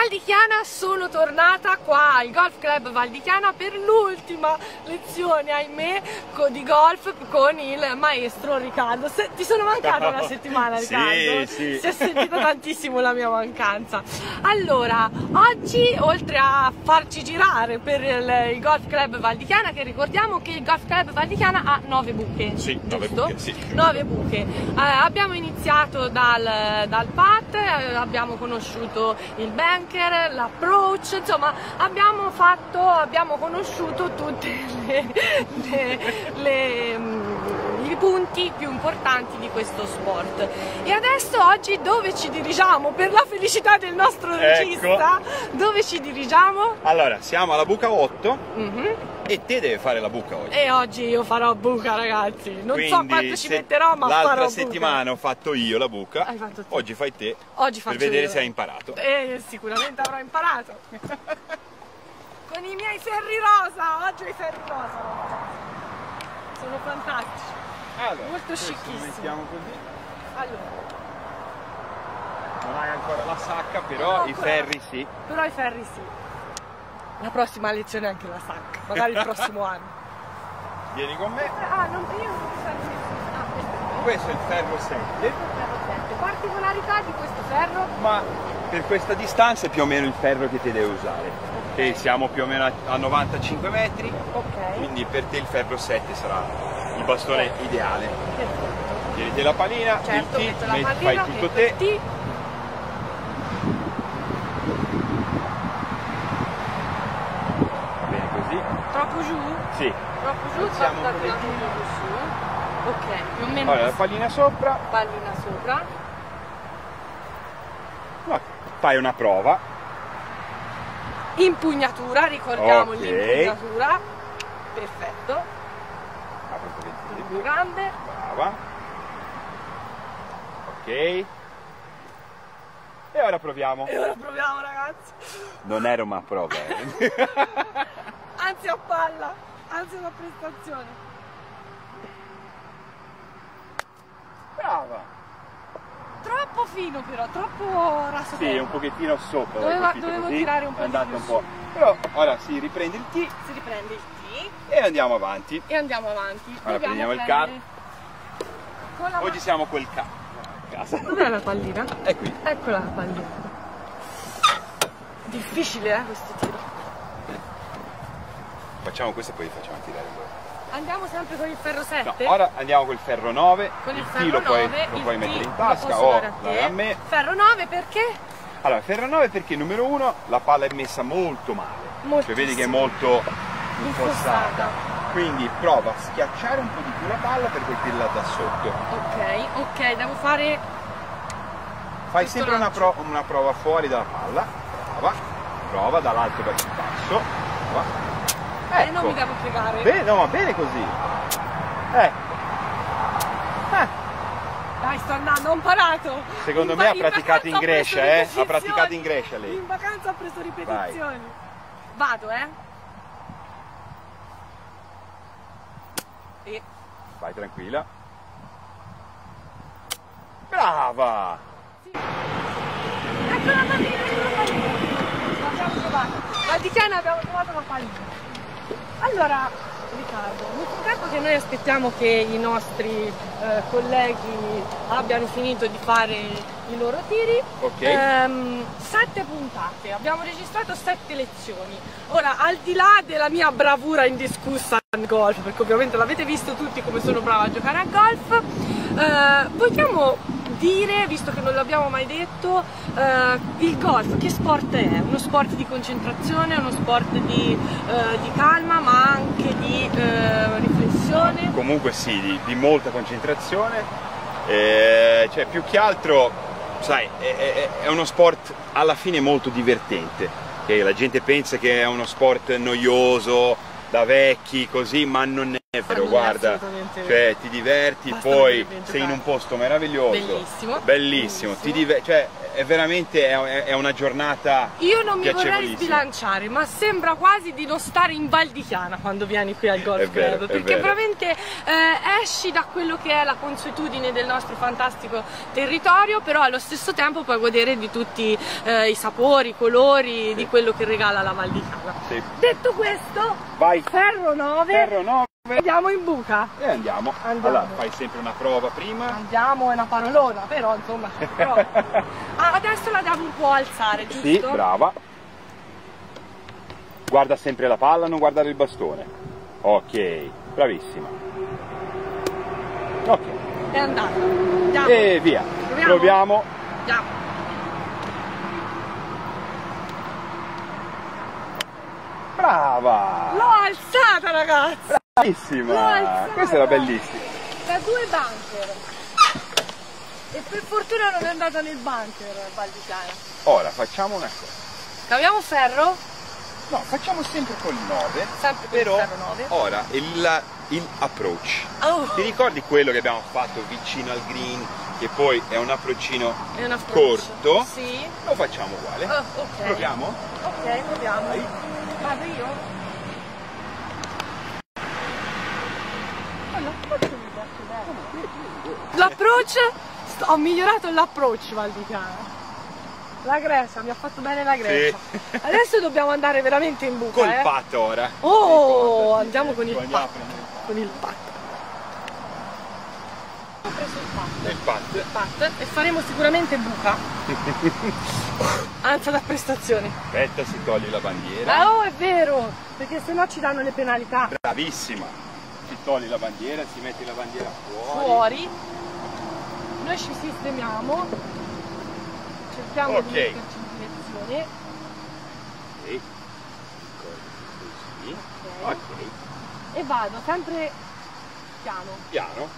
Val di Chiana, sono tornata qua al Golf Club Val di Chiana per l'ultima lezione, ahimè, di golf con il maestro Riccardo. Ti sono mancata una settimana, Riccardo? Sì. Si è sentita tantissimo la mia mancanza. Allora, oggi, oltre a farci girare per il Golf Club Val di Chiana, che ricordiamo che il Golf Club Val di Chiana ha 9 buche, sì, giusto? 9 buche, sì. 9 buche. Abbiamo iniziato dal putt, abbiamo conosciuto il bunker, l'approach, insomma abbiamo conosciuto tutti i punti più importanti di questo sport. E adesso oggi dove ci dirigiamo? Per la felicità del nostro regista, dove ci dirigiamo? Allora, siamo alla buca 8 e te deve fare la buca oggi. E oggi io farò buca, ragazzi. Non Quindi, so quanto ci metterò, ma farò buca. L'altra settimana ho fatto io la buca, Hai fatto te. Oggi fai te, Oggi faccio per vedere io. se hai imparato. Sicuramente avrò imparato. Con i miei ferri rosa, oggi ho i ferri rosa. Sono fantastici. Allora, molto scicchissimi. Mettiamo così. Allora. Non hai ancora la sacca, però i ferri sì. Però i ferri sì. La prossima lezione anche la sacca, magari il prossimo anno. Vieni con me. Ah, non io non so se Questo è il ferro 7. Particolarità di questo ferro? Ma per questa distanza è più o meno il ferro che ti deve usare. Okay. Siamo più o meno a 95 metri. Ok. Quindi per te il ferro 7 sarà il bastone ideale. Perfetto. Tieni la pallina, Certo, il metto T, la pallina, fai tutto te. T. Bene così. Troppo giù? Sì. Troppo giù? Alziamo un Su. Ok, più o meno. Allora, la pallina sopra. Pallina sopra. No, fai una prova. Impugnatura, ricordiamo Ok. l'impugnatura. Perfetto. Apri un pochettino di Più grande. brava. Ok. E ora proviamo. E ora proviamo, ragazzi. Non era una prova, Anzi a palla, anzi alla prestazione. Brava. Troppo fino però, troppo raso. Sì, un pochettino sopra. Dovevo tirare un po' è di andata più un po'. Però ora si riprende il T Si riprende il T e andiamo avanti. e andiamo avanti. Ora Dobbiamo prendiamo il prendere con la Oggi siamo col K. A casa. Dov'è la pallina? È qui. Eccola la pallina. Difficile questo tiro. Facciamo questo e poi facciamo tirare loro. Andiamo sempre con il ferro 7? No, ora andiamo col ferro 9. Con il T ferro lo 9, puoi il mettere T in lo tasca posso o dare a te. a me. Ferro 9 perché? Allora, ferro 9 perché numero 1 la palla è messa molto male. Cioè vedi che è molto infossata. Quindi prova a schiacciare un po' di più la palla per colpirla da sotto. Ok, devo fare... Fai sempre una prova fuori dalla palla. Prova dall'alto verso il basso. Prova. Ecco. non mi devo piegare. Bene, no, ma bene così. Dai, sto andando, ho imparato. Secondo me ha praticato in Grecia, Ha Ha praticato in Grecia lei. In vacanza ho preso ripetizioni. Vado, E... Vai tranquilla. Brava! Ecco la pallina, l'abbiamo trovata. Val di Chiana abbiamo trovato la pallina. Allora, Riccardo, nel frattempo che noi aspettiamo che i nostri colleghi abbiano finito di fare i loro tiri, 7 puntate, abbiamo registrato 7 lezioni. Ora, al di là della mia bravura indiscussa nel golf, perché ovviamente l'avete visto tutti come sono brava a giocare a golf, vogliamo dire, visto che non l'abbiamo mai detto, il golf che sport è? Uno sport di concentrazione, uno sport di calma, ma anche di riflessione? Comunque sì, di molta concentrazione, cioè più che altro, sai, è uno sport alla fine molto divertente, che la gente pensa che è uno sport noioso, da vecchi, così, ma non è. guarda, cioè ti diverti, poi sei in un posto meraviglioso, bellissimo, ti diverti, cioè è veramente è una giornata Io non mi vorrei sbilanciare, ma sembra quasi di non stare in Val di Chiana quando vieni qui al Golf Club, perché veramente esci da quello che è la consuetudine del nostro fantastico territorio, però allo stesso tempo puoi godere di tutti i sapori, i colori di quello che regala la Val di Chiana. Detto questo, vai. Ferro 9. Andiamo in buca. E andiamo. Allora, fai sempre una prova prima. Andiamo, è una parolona, però insomma. Adesso la devo un po' alzare, giusto? Sì, brava. Guarda sempre la palla, non guardare il bastone. Ok, bravissima. Ok. È andata. Andiamo. E via. Proviamo. Andiamo. Brava! L'ho alzata, ragazzi! Bravissima! Questa era bellissima! Da 2 bunker! E per fortuna non è andata nel bunker Val di Chiana. Ora facciamo una cosa. Caviamo ferro? No, facciamo sempre col 9. Sempre per il ferro 9. Ora il approach. Ti ricordi quello che abbiamo fatto vicino al green? Che poi è un approccino corto? Sì. Lo facciamo uguale. Ok. Proviamo? Ok, proviamo. Vai. Vado io? L'approach, ho migliorato l'approach Val di Chiana. La Grecia, mi ha fatto bene la Grecia. Sì. Adesso dobbiamo andare veramente in buca. Col pat ora. Oh, andiamo con il pat. Con il pat. Ho preso il pat. Il pat. E faremo sicuramente buca. Anzi da prestazioni. Aspetta, si toglie la bandiera. Oh, è vero, perché sennò ci danno le penalità. Bravissima. Si toglie la bandiera, si mette la bandiera fuori. Noi ci sistemiamo. Cerchiamo di metterci in direzione. Ok. E vado sempre piano. Piano.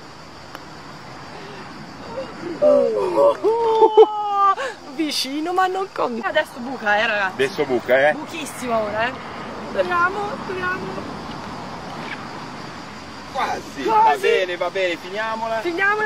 Vicino ma non conta. Adesso buca ragazzi. Adesso buca Buchissima ora Speriamo. Quasi. Va bene, finiamola.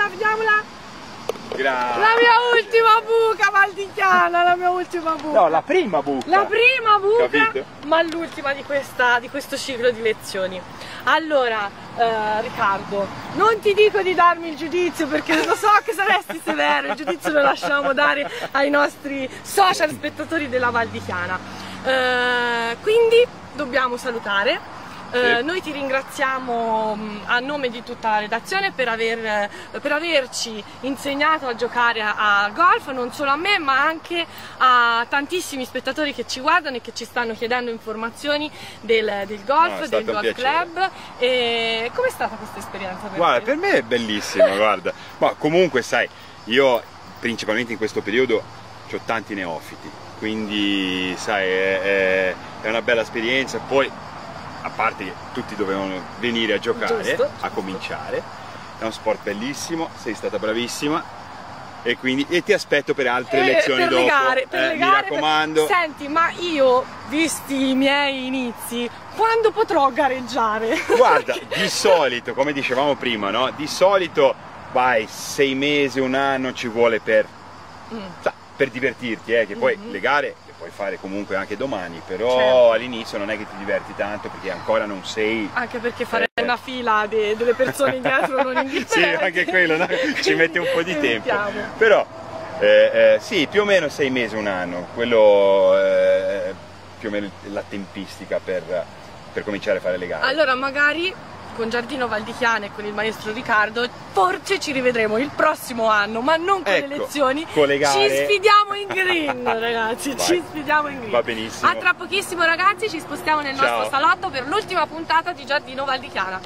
Grazie. La mia ultima buca Val di Chiana, la mia ultima buca. No, la prima buca. La prima buca, capito? Ma l'ultima di questo ciclo di lezioni. Allora, Riccardo, non ti dico di darmi il giudizio perché lo so che saresti severo, il giudizio lo lasciamo dare ai nostri social spettatori della Val di Chiana. Quindi dobbiamo salutare. Noi ti ringraziamo a nome di tutta la redazione per averci insegnato a giocare a golf, non solo a me ma anche a tantissimi spettatori che ci guardano e che ci stanno chiedendo informazioni del golf, del golf club. E com'è stata questa esperienza per te? Guarda, per me è bellissima, guarda. Ma comunque sai, io principalmente in questo periodo ho tanti neofiti, quindi sai, è una bella esperienza. Poi a parte che tutti dovevano venire a giocare, a cominciare, è uno sport bellissimo, sei stata bravissima e quindi ti aspetto per altre lezioni dopo, mi raccomando. Senti, ma io, visti i miei inizi, quando potrò gareggiare? Guarda, di solito, come dicevamo prima, no? Di solito vai 6 mesi, un anno ci vuole per divertirti, che poi le gare puoi fare comunque anche domani, però all'inizio non è che ti diverti tanto perché ancora non sei... Anche perché fare una fila delle persone dietro non indifferenti. Sì, anche quello, no? Ci mette un po' di tempo. Però sì, più o meno 6 mesi, un anno, quello più o meno la tempistica per cominciare a fare le gare. Allora magari con Giardino Val di Chiana e con il maestro Riccardo forse ci rivedremo il prossimo anno, ma non con le lezioni, con le gare. Ci sfidiamo in green ragazzi, ci sfidiamo in green. Va benissimo. A tra pochissimo ragazzi, ci spostiamo nel nostro salotto per l'ultima puntata di Giardino Val di Chiana.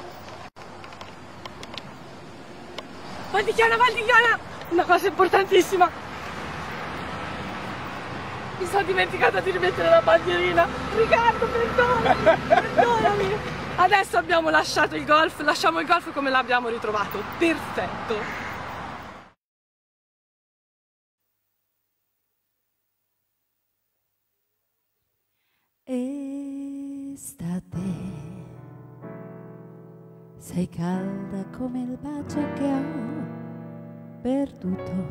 Val di Chiana, una cosa importantissima. Mi sono dimenticata di rimettere la bandierina. Riccardo, perdonami. Adesso abbiamo lasciato il golf, lasciamo il golf come l'abbiamo ritrovato. Perfetto. Estate Sei calda come il bacio che ho perduto.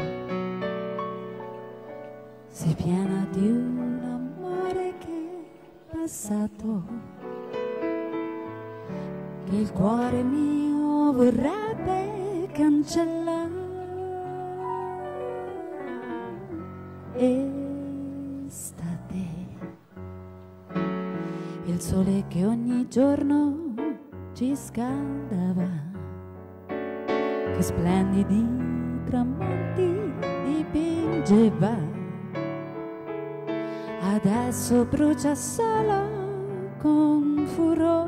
Sei piena di un amore che è passato, che il cuore mio vorrebbe cancellare. Estate, il sole che ogni giorno ci scaldava, che splendidi tramonti dipingeva, adesso brucia solo con furor.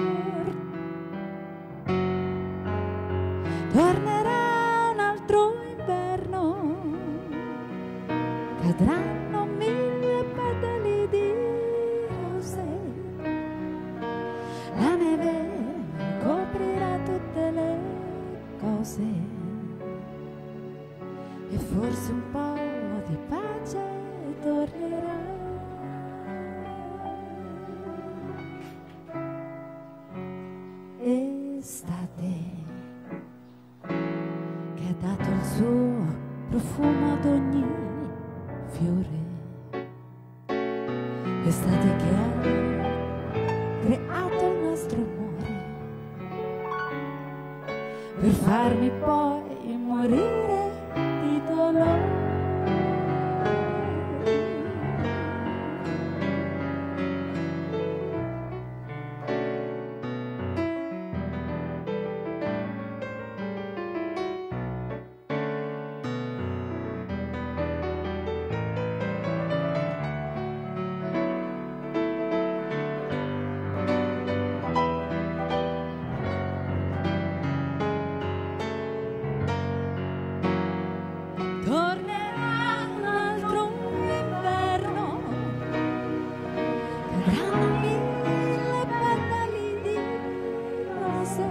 Tornerà un altro inverno, cadranno 1000 petali di rose, la neve coprirà tutte le cose e forse un po' di pace tornerà. Estate che ha dato il suo profumo ad ogni fiore, estate che ha creato il nostro amore per farmi poi morire di dolore. Tornerà un altro inverno, cadranno 1000 petali di rose,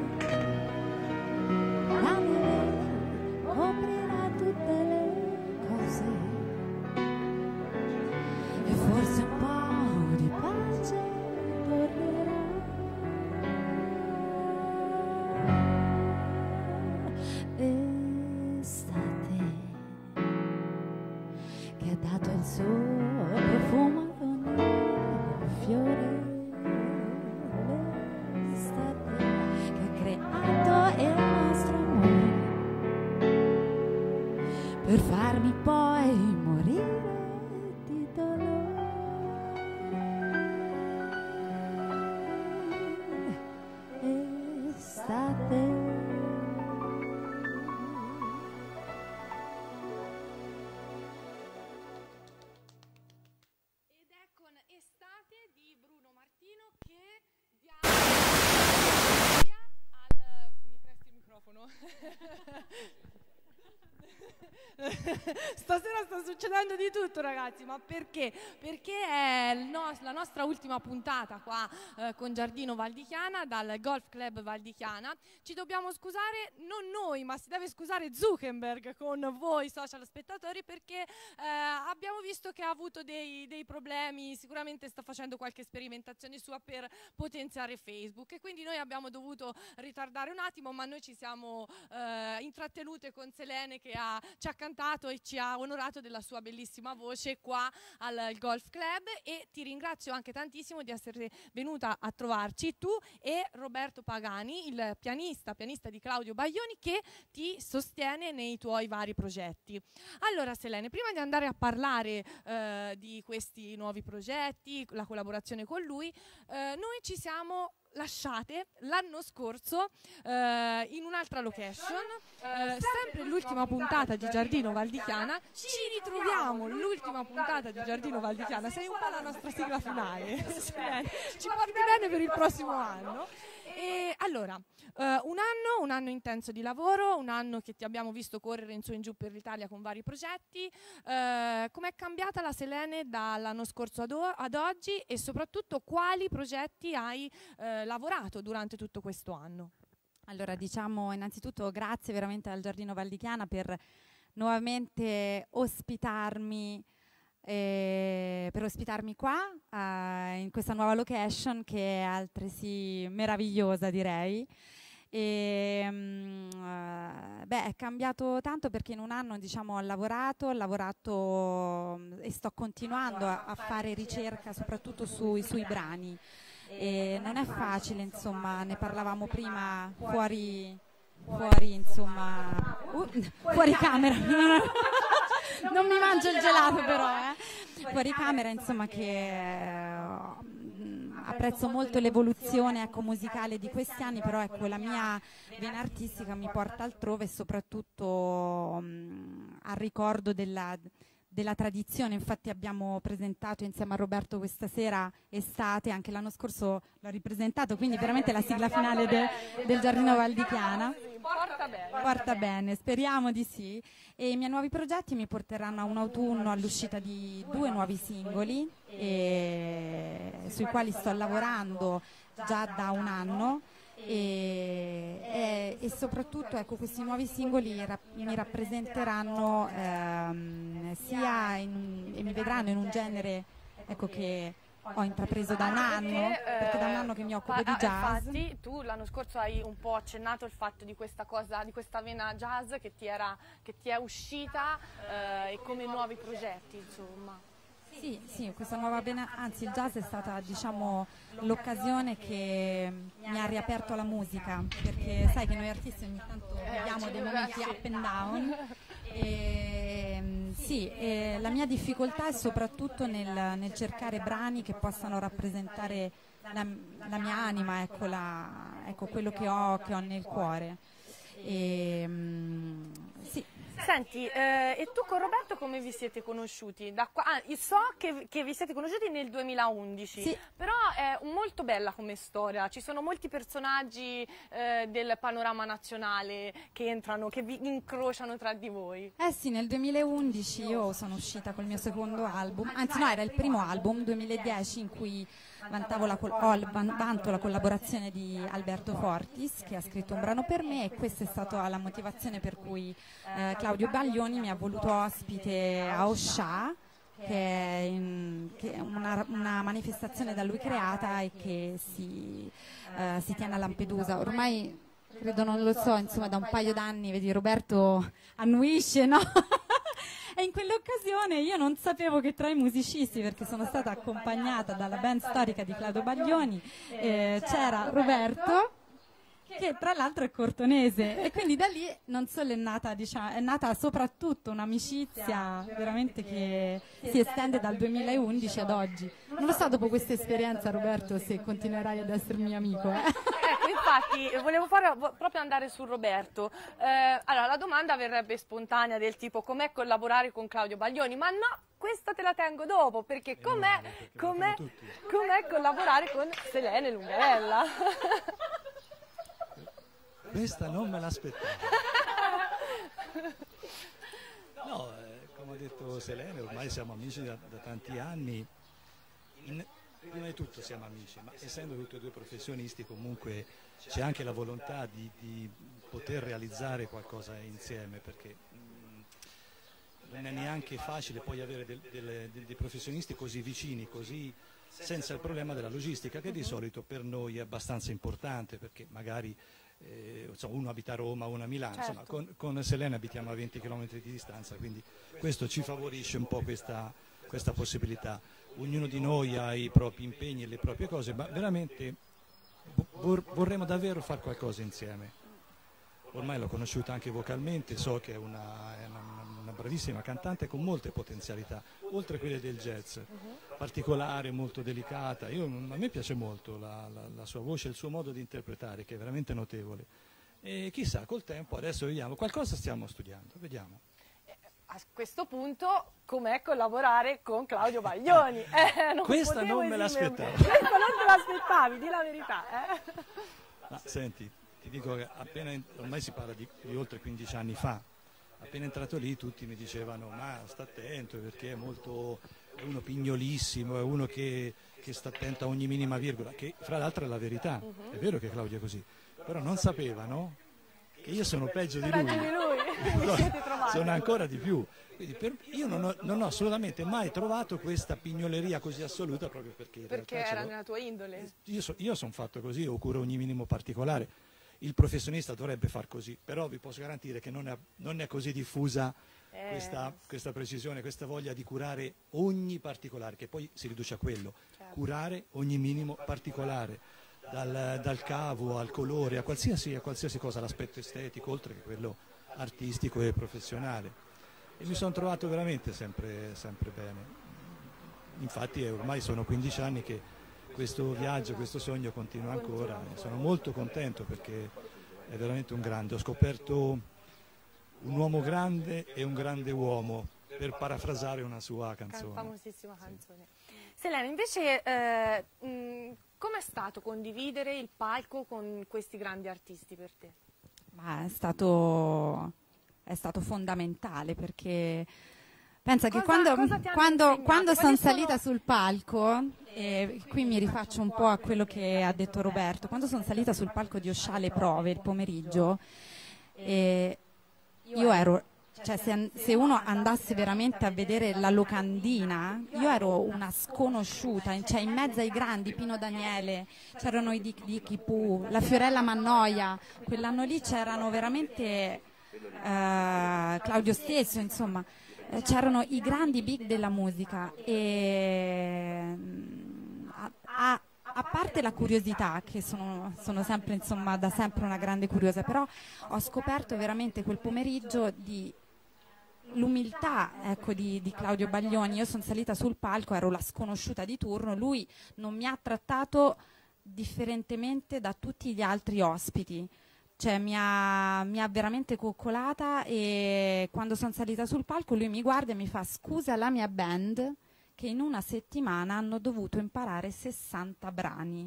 la neve coprirà tutte le cose e forse un po' di pace tornerà. Estate che ha dato il suo profumo ad ogni fiore, l'estate che ha creato il nostro amore per farmi poi morire di dolore. Estate. Estate di Bruno Martino che diamo al... Mi presti il microfono? Stasera sta succedendo di tutto, ragazzi, ma perché? Perché è la nostra ultima puntata qua con Giardino Val di Chiana, dal Golf Club Val di Chiana. Ci dobbiamo scusare, non noi, ma si deve scusare Zuckerberg con voi social spettatori, perché abbiamo visto che ha avuto dei problemi, sicuramente sta facendo qualche sperimentazione sua per potenziare Facebook, e quindi noi abbiamo dovuto ritardare un attimo, ma noi ci siamo intrattenute con Selene che ci ha cantato e ci ha onorato della sua bellissima voce qua al Golf Club, e ti ringrazio anche tantissimo di essere venuta a trovarci, tu e Roberto Pagani, il pianista di Claudio Baglioni, che ti sostiene nei tuoi vari progetti. Allora Selene, prima di andare a parlare di questi nuovi progetti, la collaborazione con lui, noi ci siamo lasciate l'anno scorso in un'altra location, sempre l'ultima puntata di Giardino Val di Chiana. Ci ritroviamo l'ultima puntata di Giardino Val di Chiana, sei un po' la nostra sigla finale. Ci porti bene per il prossimo anno. E allora, un anno intenso di lavoro, un anno che ti abbiamo visto correre in su e in giù per l'Italia con vari progetti. Com'è cambiata la Selene dall'anno scorso ad oggi, e soprattutto quali progetti hai lavorato durante tutto questo anno? Allora, diciamo innanzitutto grazie veramente al Giardino Val di Chiana per nuovamente ospitarmi qua in questa nuova location, che è altresì meravigliosa, direi. E, beh, è cambiato tanto perché in un anno, diciamo, ho lavorato e sto continuando a fare ricerca soprattutto sui brani. E non è facile, insomma, ne parlavamo prima fuori insomma, fuori camera. Non mi mangio il gelato però, fuori camera, insomma, che apprezzo molto l'evoluzione, ecco, musicale di questi anni, però ecco, la mia vena artistica mi porta altrove, e soprattutto al ricordo della tradizione. Infatti abbiamo presentato insieme a Roberto questa sera Estate, anche l'anno scorso l'ho ripresentato, quindi veramente la sigla finale del Giardino Val di Chiana. Porta bene, speriamo di sì. E i miei nuovi progetti mi porteranno a un autunno all'uscita di 2 nuovi singoli sui quali sto lavorando già da un anno. E soprattutto, ecco, questi nuovi singoli mi rappresenteranno e mi vedranno in un genere, ecco, che ho intrapreso da un anno, perché da un anno che mi occupo di jazz. Infatti tu l'anno scorso hai un po' accennato il fatto di questa cosa, di questa vena jazz che ti è uscita, e come nuovi progetti, insomma. Sì, questa nuova vena, anzi il jazz è stata, diciamo, l'occasione che mi ha riaperto la musica, perché sai che noi artisti ogni tanto viviamo dei momenti up and down. La mia difficoltà è soprattutto nel cercare brani che possano rappresentare la mia anima, ecco, quello che ho nel cuore. Sì. Senti, e tu con Roberto come vi siete conosciuti? So che vi siete conosciuti nel 2011, sì. Però è molto bella come storia, ci sono molti personaggi del panorama nazionale che entrano, che vi incrociano tra di voi. Sì, nel 2011 io sono uscita col mio secondo album, anzi no, era il primo album, 2010, in cui vanto la collaborazione di Alberto Fortis, che ha scritto un brano per me, e questa è stata la motivazione per cui Claudio Baglioni mi ha voluto ospite a Oscià, che è una manifestazione da lui creata e che si tiene a Lampedusa. Ormai credo, non lo so, insomma, da un paio d'anni, vedi, Roberto annuisce, no? E in quell'occasione io non sapevo che tra i musicisti, perché sono stata accompagnata dalla band storica di Claudio Baglioni, c'era Roberto, che tra l'altro è cortonese, e quindi da lì non solo è nata soprattutto un'amicizia veramente che si estende dal 2011 ad oggi. Non lo so, dopo questa esperienza, Roberto, se continuerai ad essere mio amico. Ecco, infatti volevo proprio andare su Roberto. Allora, la domanda verrebbe spontanea, del tipo: com'è collaborare con Claudio Baglioni? Ma no, questa te la tengo dopo, perché com'è collaborare con Selene Lungarella? Questa non me l'aspettavo. No, come ha detto Selene, ormai siamo amici da tanti anni. Prima di tutto siamo amici, ma essendo tutti e due professionisti comunque c'è anche la volontà di poter realizzare qualcosa insieme, perché non è neanche facile poi avere dei professionisti così vicini, così senza il problema della logistica, che di solito per noi è abbastanza importante, perché magari uno abita a Roma, uno a Milano, certo. Insomma, con Selene abitiamo a 20 km di distanza, quindi questo ci favorisce un po' questa possibilità. Ognuno di noi ha i propri impegni e le proprie cose, ma veramente vorremmo davvero fare qualcosa insieme. Ormai l'ho conosciuta anche vocalmente, so che è una bravissima cantante con molte potenzialità, oltre a quelle del jazz, particolare, molto delicata. A me piace molto la sua voce, il suo modo di interpretare, che è veramente notevole. E chissà, col tempo, adesso vediamo, qualcosa stiamo studiando, vediamo. A questo punto, com'è collaborare con Claudio Baglioni? Questa non me l'aspettavo. Questa non te l'aspettavi, di la verità. Ma senti, ti dico che ormai si parla di oltre 15 anni fa, appena entrato lì tutti mi dicevano: ma sta attento, perché è uno pignolissimo, è uno che sta attento a ogni minima virgola, che fra l'altro è la verità. È vero che Claudio è così, però non sapevano che io sono peggio di lui. Sono ancora di più. Quindi io non ho assolutamente mai trovato questa pignoleria così assoluta, proprio perché era nella tua indole. Io sono fatto così, ho cura ogni minimo particolare. il professionista dovrebbe far così, però vi posso garantire che non è così diffusa questa precisione, questa voglia di curare ogni particolare, che poi si riduce a quello, certo. Curare ogni minimo particolare, dal cavo al colore, a qualsiasi cosa, l'aspetto estetico, oltre che quello artistico e professionale. E mi sono trovato veramente sempre bene. Infatti ormai sono 15 anni che questo viaggio, questo sogno continua ancora, e sono molto contento perché è veramente un grande. Ho scoperto un uomo grande e un grande uomo, per parafrasare una sua canzone. Famosissima canzone. Sì. Selene, invece com'è stato condividere il palco con questi grandi artisti per te? Ma è stato fondamentale, perché pensa che quando sono salita sul palco, e qui mi rifaccio un po' a quello che ha detto Roberto, quando sono salita sul palco di Oscià Prove il pomeriggio, io ero, cioè se uno andasse veramente a vedere la locandina, io ero una sconosciuta, cioè in mezzo ai grandi, Pino Daniele, c'erano i Dick Pooh, la Fiorella Mannoia, quell'anno lì c'erano veramente Claudio Stesso, insomma, c'erano i grandi big della musica, e a parte la curiosità, che sono sempre, insomma, da sempre una grande curiosa, però ho scoperto veramente quel pomeriggio l'umiltà, ecco, di Claudio Baglioni. Io sono salita sul palco, ero la sconosciuta di turno, lui non mi ha trattato differentemente da tutti gli altri ospiti, cioè mi ha veramente coccolata, e quando sono salita sul palco lui mi guarda e mi fa: scusa la mia band che in una settimana hanno dovuto imparare 60 brani.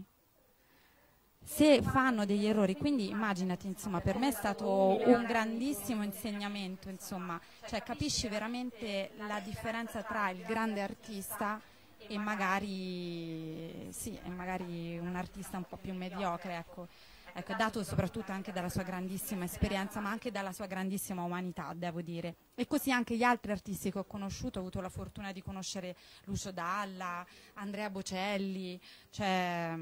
Se fanno degli errori, quindi immaginati, insomma, per me è stato un grandissimo insegnamento, insomma, cioè capisci veramente la differenza tra il grande artista e magari un artista un po' più mediocre, ecco, dato soprattutto anche dalla sua grandissima esperienza, ma anche dalla sua grandissima umanità, devo dire. E così anche gli altri artisti che ho conosciuto, ho avuto la fortuna di conoscere Lucio Dalla, Andrea Bocelli, cioè,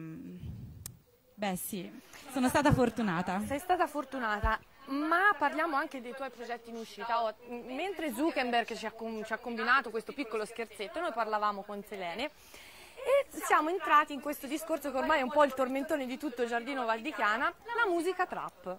beh sì, sono stata fortunata. Sei stata fortunata, ma parliamo anche dei tuoi progetti in uscita. Mentre Zuckerberg ci ha combinato questo piccolo scherzetto, noi parlavamo con Selene, e siamo entrati in questo discorso che ormai è un po' il tormentone di tutto Giardino Val di Chiana, la musica trap.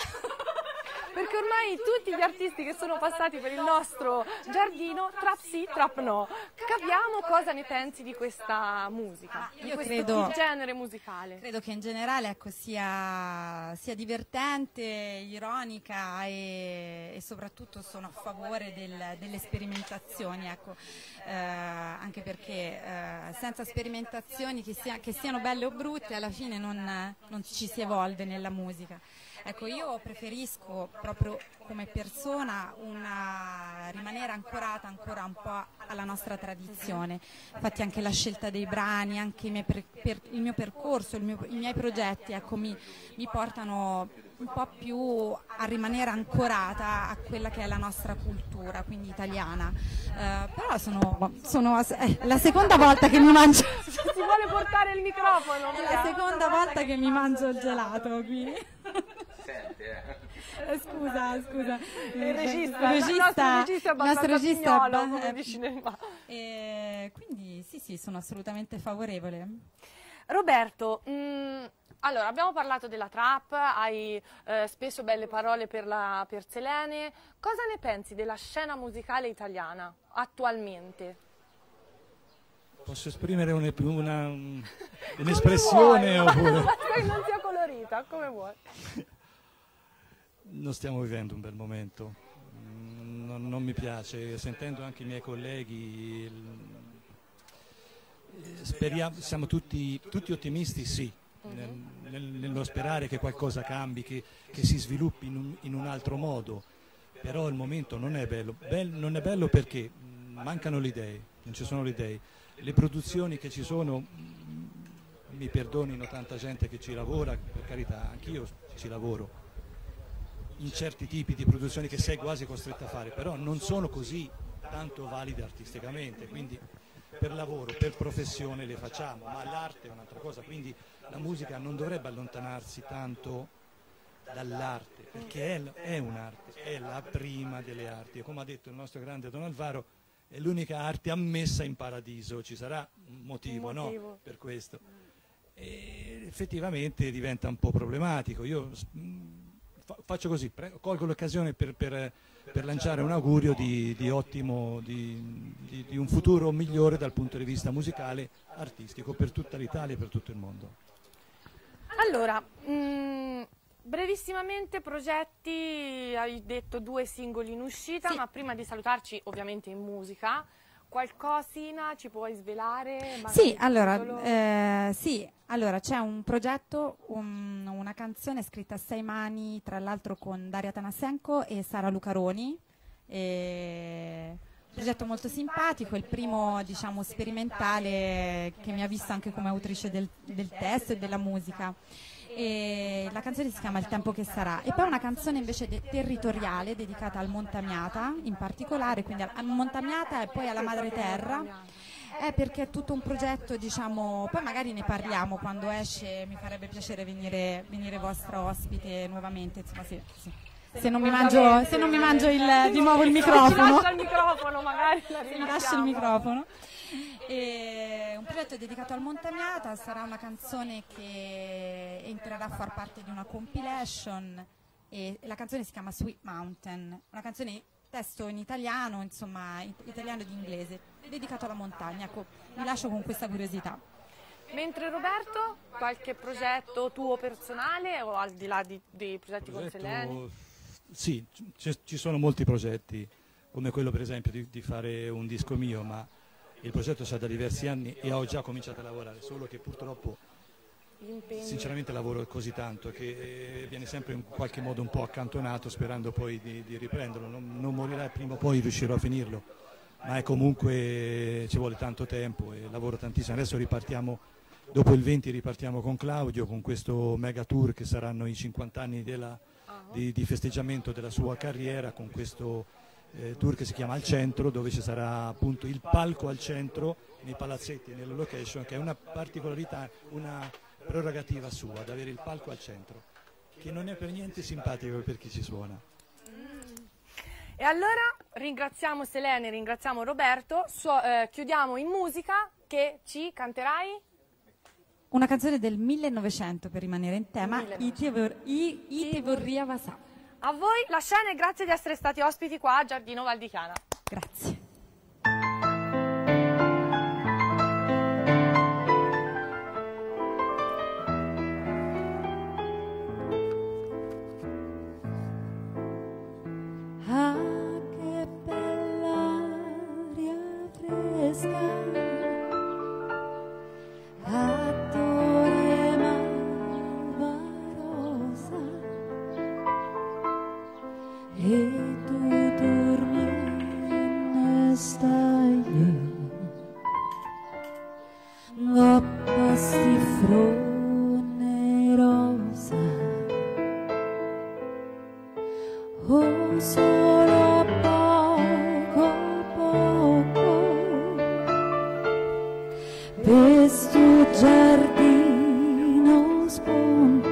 Perché ormai tutti gli artisti che sono passati per il nostro giardino, trap sì, trap no. Capiamo cosa ne pensi di questa musica, di questo genere musicale. Credo che in generale, ecco, sia divertente, ironica, e soprattutto sono a favore delle sperimentazioni, ecco. Anche perché senza sperimentazioni, che siano belle o brutte, alla fine non ci si evolve nella musica. Ecco, io preferisco proprio come persona rimanere ancorata ancora un po' alla nostra tradizione. Infatti anche la scelta dei brani, anche il mio percorso, i miei progetti, ecco, mi portano un po' più a rimanere ancorata a quella che è la nostra cultura, quindi italiana. Però sono la seconda volta che mi mangio. Si vuole portare il microfono. È la seconda volta che mi mangio il gelato, quindi. Scusa. Il regista è abbastanza pignolo, come dici nel mare. Quindi sì, sono assolutamente favorevole. Roberto, allora abbiamo parlato della trap, hai speso belle parole per Selene. Cosa ne pensi della scena musicale italiana attualmente? Posso esprimere un'espressione oppure... Non sia colorita, come vuoi. Non stiamo vivendo un bel momento, non mi piace, sentendo anche i miei colleghi, siamo tutti ottimisti, sì, nello sperare che qualcosa cambi, che si sviluppi in un altro modo, però il momento non è bello, non è bello perché mancano le idee, non ci sono le idee, le produzioni che ci sono, mi perdonino tanta gente che ci lavora, per carità, anch'io ci lavoro, in certi tipi di produzioni che sei quasi costretto a fare, però non sono così tanto valide artisticamente, quindi per lavoro, per professione le facciamo, ma l'arte è un'altra cosa, quindi la musica non dovrebbe allontanarsi tanto dall'arte, perché è un'arte, è la prima delle arti, e come ha detto il nostro grande Don Alvaro, è l'unica arte ammessa in paradiso. Ci sarà un motivo, no? Per questo. E effettivamente diventa un po' problematico. Io faccio così, colgo l'occasione per lanciare un augurio di un futuro migliore dal punto di vista musicale, artistico, per tutta l'Italia e per tutto il mondo. Allora, brevissimamente progetti, hai detto 2 singoli in uscita, sì. Ma prima di salutarci ovviamente in musica, qualcosina ci puoi svelare? Sì, allora c'è un progetto, una canzone scritta a 6 mani, tra l'altro con Daria Tanasenko e Sara Lucaroni. Un progetto molto simpatico, il primo, diciamo, sperimentale che mi ha visto anche come autrice del testo e della musica. E la canzone si chiama Il tempo che sarà, e poi una canzone invece territoriale dedicata al Montamiata in particolare, quindi al Montamiata e poi alla Madre Terra, perché è tutto un progetto, diciamo, poi magari ne parliamo quando esce, mi farebbe piacere venire vostra ospite nuovamente, insomma, se non mi mangio di nuovo il microfono. Lascia il microfono, magari mi lascia il microfono. Un progetto dedicato al Montamiata, sarà una canzone che entrerà a far parte di una compilation, e la canzone si chiama Sweet Mountain, una canzone testo in italiano, insomma italiano ed inglese, dedicato alla montagna. Ecco, mi lascio con questa curiosità. Mentre Roberto, qualche progetto tuo personale o al di là dei progetti con Selene? Sì, ci sono molti progetti, come quello per esempio di fare un disco mio, ma il progetto sa da diversi anni e ho già cominciato a lavorare, solo che purtroppo sinceramente lavoro così tanto che viene sempre in qualche modo un po' accantonato, sperando poi di riprenderlo. Non morirà, prima o poi riuscirò a finirlo, ma comunque ci vuole tanto tempo e lavoro tantissimo. Adesso ripartiamo, dopo il 20 ripartiamo con Claudio con questo mega tour che saranno i 50 anni di festeggiamento della sua carriera, con questo tour che si chiama Al Centro, dove ci sarà appunto il palco al centro, nei palazzetti e nelle location, che è una particolarità, una prerogativa sua, ad avere il palco al centro, che non è per niente simpatico per chi ci suona. E allora ringraziamo Selene, ringraziamo Roberto, chiudiamo in musica, che ci canterai? Una canzone del 1900 per rimanere in tema, Ite vorria vasà. A voi la scena e grazie di essere stati ospiti qua a Giardino Val di Chiana. Grazie. Ah, che bella aria fresca, attore malvarosa, e tu dormi in stagli, goppa stifrone rosa, oh solo poco questo giardino spunta,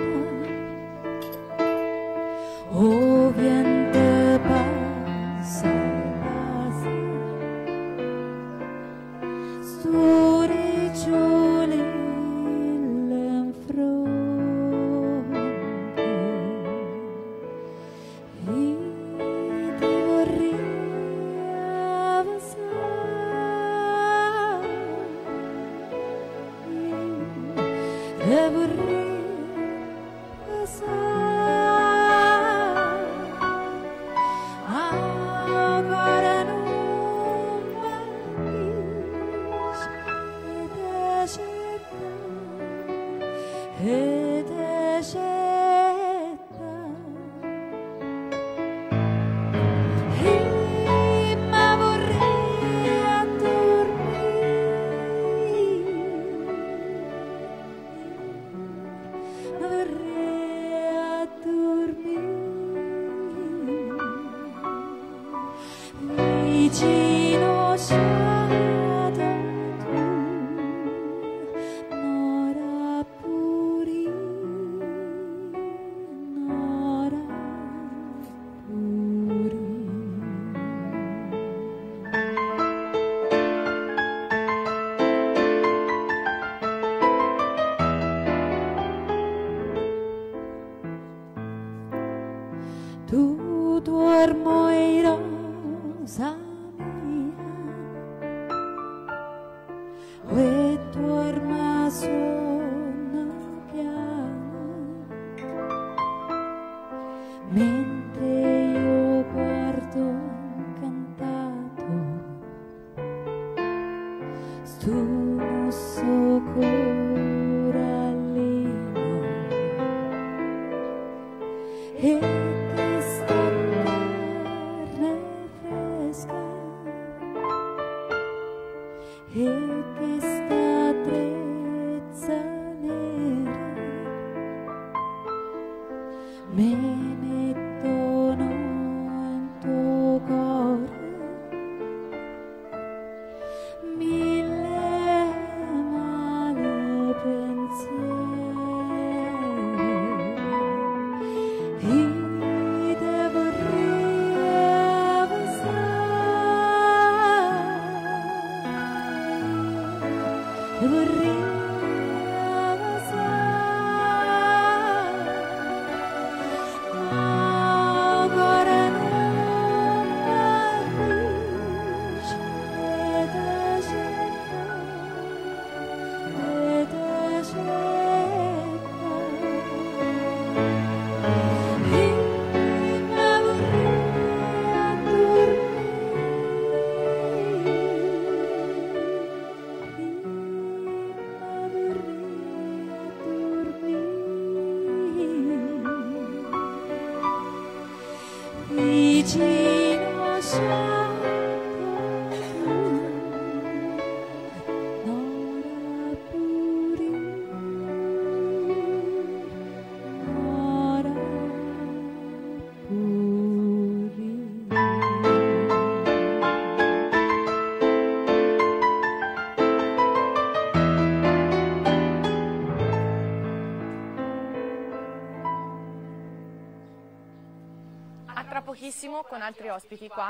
oh vente passa, stu riccioli in fronte, e ti vorria vasare, te vorria vasare, agora non mais, e te jeta, e ma vorria dormire, vicino sciato tu, nora puri. duermo irosa mia, e dorma sonno piano, mentre io guardo incantato sto mosso corallino, e che sta carne fresca, e che sta trezza nera, me mettono in tuo cuore mille male pensieri, e te vorrei abbassare, te vorrei vicino siamo Nora puri, Nora puri. A tra pochissimo con altri ospiti qua.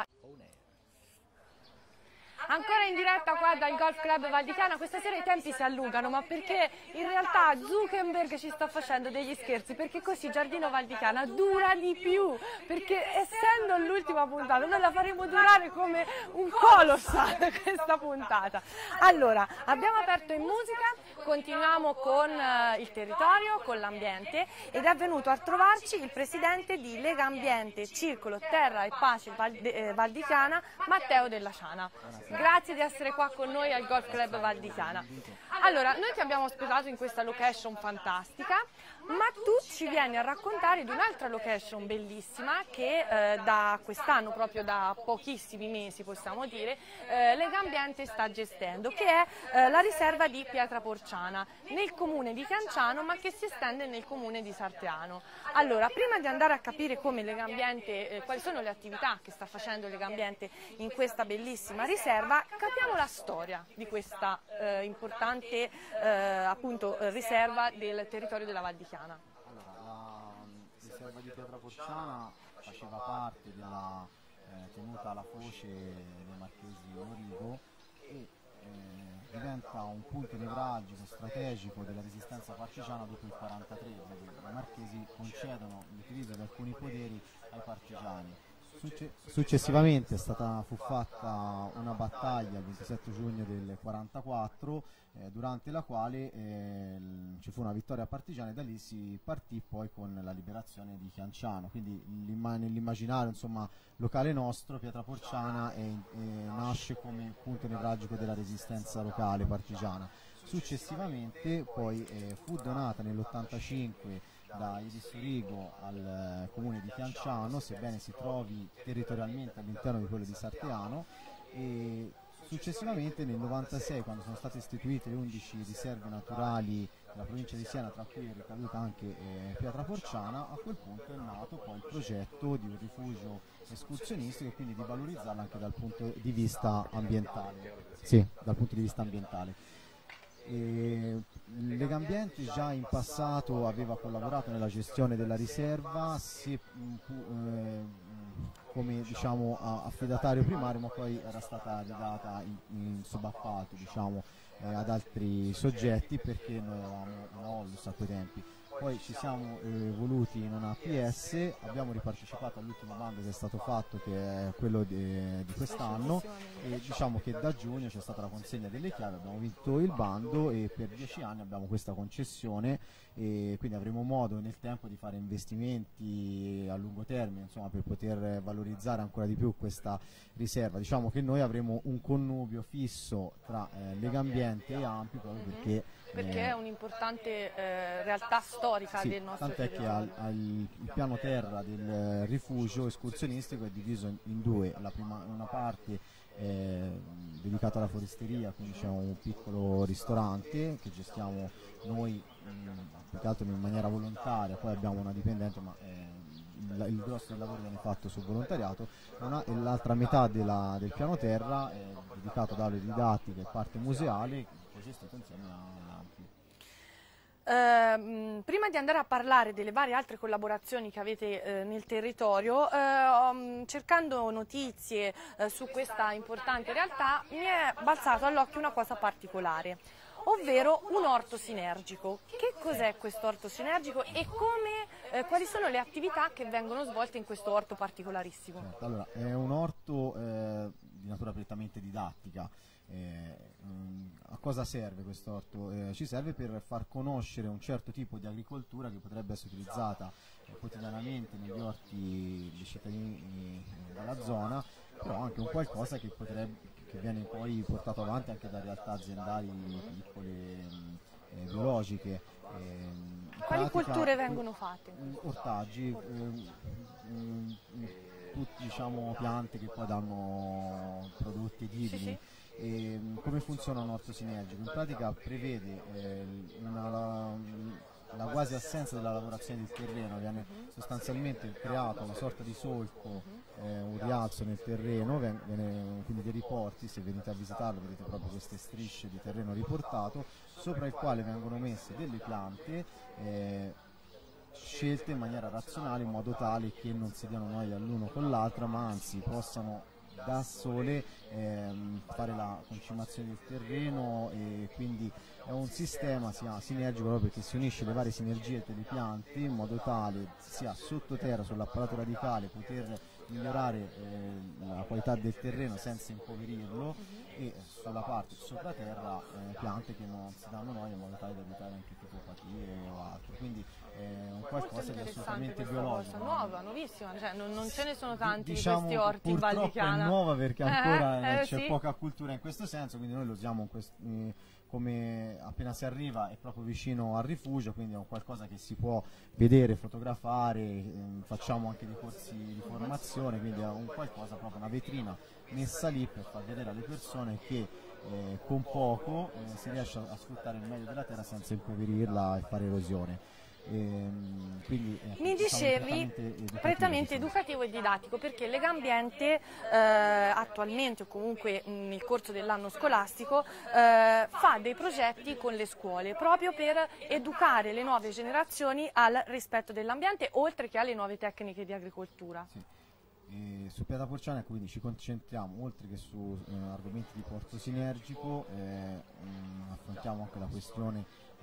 Ancora in diretta qua dal Golf Club Val di Chiana. Questa sera i tempi si allungano, ma perché in realtà Zuckerberg ci sta facendo degli scherzi, perché così Giardino Val di Chiana dura di più, perché essendo l'ultima puntata noi la faremo durare come un colossal questa puntata. Allora, abbiamo aperto in musica, continuiamo con il territorio, con l'ambiente, ed è venuto a trovarci il presidente di Lega Ambiente, Circolo, Terra e Pace Val di Chiana, Matteo Della Ciana. Grazie di essere qua con noi al Golf Club Val di Chiana. Allora, noi ti abbiamo ospitato in questa location fantastica, ma tu ci vieni a raccontare di un'altra location bellissima che da quest'anno, proprio da pochissimi mesi possiamo dire, Lega Ambiente sta gestendo, che è la riserva di Pietraporciana, nel comune di Chianciano, ma che si estende nel comune di Sarteano. Allora, prima di andare a capire come Lega Ambiente, quali sono le attività che sta facendo Lega Ambiente in questa bellissima riserva, capiamo la storia di questa importante appunto riserva del territorio della Val di Chiana. Allora, la riserva di Pietraporciana faceva parte della tenuta alla foce dei Marchesi di Origo e diventa un punto nevralgico, strategico della resistenza partigiana dopo il 1943, dove i Marchesi concedono l'utilizzo di alcuni poteri ai partigiani. Successivamente fu fatta una battaglia il 27 giugno del 1944, durante la quale ci fu una vittoria partigiana, e da lì si partì poi con la liberazione di Chianciano. Quindi nell'immaginario locale nostro Pietraporciana nasce come punto nevralgico della resistenza locale partigiana. Successivamente poi fu donata nell'85 da Iris Origo al comune di Chianciano, sebbene si trovi territorialmente all'interno di quello di Sarteano, e successivamente nel 96, quando sono state istituite le 11 riserve naturali della provincia di Siena, tra cui è ricaduta anche Pietraporciana, a quel punto è nato poi il progetto di un rifugio escursionistico, e quindi di valorizzarlo anche dal punto di vista ambientale. Sì, dal punto di vista ambientale. Lega Ambiente già in passato aveva collaborato nella gestione della riserva, come affidatario primario, ma poi era stata ridata in subappalto ad altri soggetti, perché noi eravamo una Onlus a quei tempi. poi ci siamo evoluti in una APS, abbiamo ripartecipato all'ultimo bando che è stato fatto, che è quello di quest'anno, e diciamo che da giugno c'è stata la consegna delle chiavi, abbiamo vinto il bando e per 10 anni abbiamo questa concessione, e quindi avremo modo nel tempo di fare investimenti a lungo termine, insomma, per poter valorizzare ancora di più questa riserva. Diciamo che noi avremo un connubio fisso tra Legambiente e Ampi, proprio perché è un'importante realtà storica sì, del nostro tant'è territorio. che il piano terra del rifugio escursionistico è diviso in due, una parte dedicata alla foresteria, quindi c'è un piccolo ristorante che gestiamo noi più che altro in maniera volontaria, poi abbiamo una dipendente, ma il grosso del lavoro viene fatto sul volontariato, e l'altra metà del piano terra è dedicato ad aule didattiche e parte museale, che è gestito insieme all'Ampi. Prima di andare a parlare delle varie altre collaborazioni che avete nel territorio, cercando notizie su questa importante realtà, mi è balzato all'occhio una cosa particolare, ovvero un orto sinergico. Che cos'è questo orto sinergico e quali sono le attività che vengono svolte in questo orto particolarissimo? Certo, allora, è un orto di natura prettamente didattica. A cosa serve questo orto? Ci serve per far conoscere un certo tipo di agricoltura che potrebbe essere utilizzata quotidianamente negli orti dei cittadini della zona, però anche un qualcosa che viene poi portato avanti anche da realtà aziendali piccole, biologiche. Quali colture vengono fatte? Ortaggi, tutti, diciamo, piante che poi danno prodotti edibili. Sì, sì. Come funziona un orto sinergico? In pratica prevede la quasi assenza della lavorazione del terreno, viene sostanzialmente creata una sorta di solco, un rialzo nel terreno, quindi dei riporti, se venite a visitarlo vedete proprio queste strisce di terreno riportato, sopra il quale vengono messe delle piante scelte in maniera razionale, in modo tale che non si diano noia l'uno con l'altra, ma anzi possano da sole fare la concimazione del terreno, e quindi è un sistema sinergico proprio perché si unisce le varie sinergie delle piante in modo tale sia sottoterra sull'apparato radicale poter migliorare la qualità del terreno senza impoverirlo, e sulla parte sopra-terra piante che non si danno noia in modo tale da evitare anche fitopatie o altro. Quindi è un qualcosa di assolutamente biologico. Nuova, nuovissima, cioè non ce ne sono tanti Diciamo, di questi orti in Val di purtroppo Chiana. è nuova perché ancora c'è sì. poca cultura in questo senso, quindi noi lo usiamo come appena si arriva è proprio vicino al rifugio, quindi è un qualcosa che si può vedere, fotografare, facciamo anche dei corsi di formazione, quindi è un qualcosa, proprio una vetrina messa lì per far vedere alle persone che con poco si riesce a sfruttare il meglio della terra senza impoverirla e fare erosione. Quindi, mi dicevi prettamente educativo e didattico, perché Legambiente attualmente, o comunque nel corso dell'anno scolastico, fa dei progetti con le scuole proprio per educare le nuove generazioni al rispetto dell'ambiente, oltre che alle nuove tecniche di agricoltura. Sì. Su Piatra Porciana quindi ci concentriamo, oltre che su argomenti di porto sinergico, affrontiamo anche la questione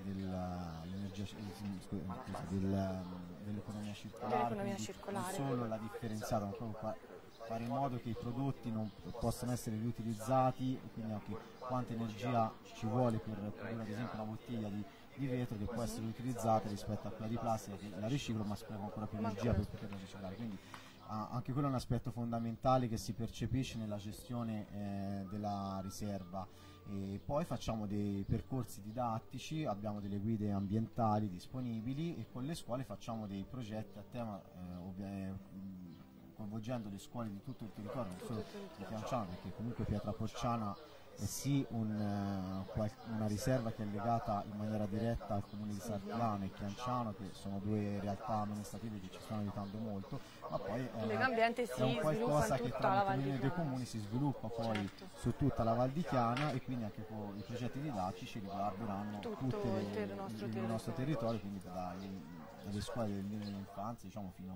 dell'economia circolare, non solo la differenziata, ma proprio fare in modo che i prodotti non possano essere riutilizzati, e quindi anche quanta energia ci vuole per produrre ad esempio una bottiglia di vetro che può essere utilizzata rispetto a quella di plastica che la riciclo ma spreca ancora più energia per poterla riciclare. Quindi anche quello è un aspetto fondamentale che si percepisce nella gestione della riserva. E poi facciamo dei percorsi didattici, abbiamo delle guide ambientali disponibili, e con le scuole facciamo dei progetti a tema coinvolgendo le scuole di tutto il territorio, non solo di Chianciano, perché comunque Piatra Porciana è sì una riserva che è legata in maniera diretta al comune di Sartiano e Chianciano, che sono due realtà amministrative che ci stanno aiutando molto, ma poi è un qualcosa che tramite l'unione dei comuni si sviluppa poi su tutta la Val di Chiana, e quindi anche con i progetti didattici riguarderanno tutto il nostro territorio, quindi dalle scuole dell'infanzia, diciamo, fino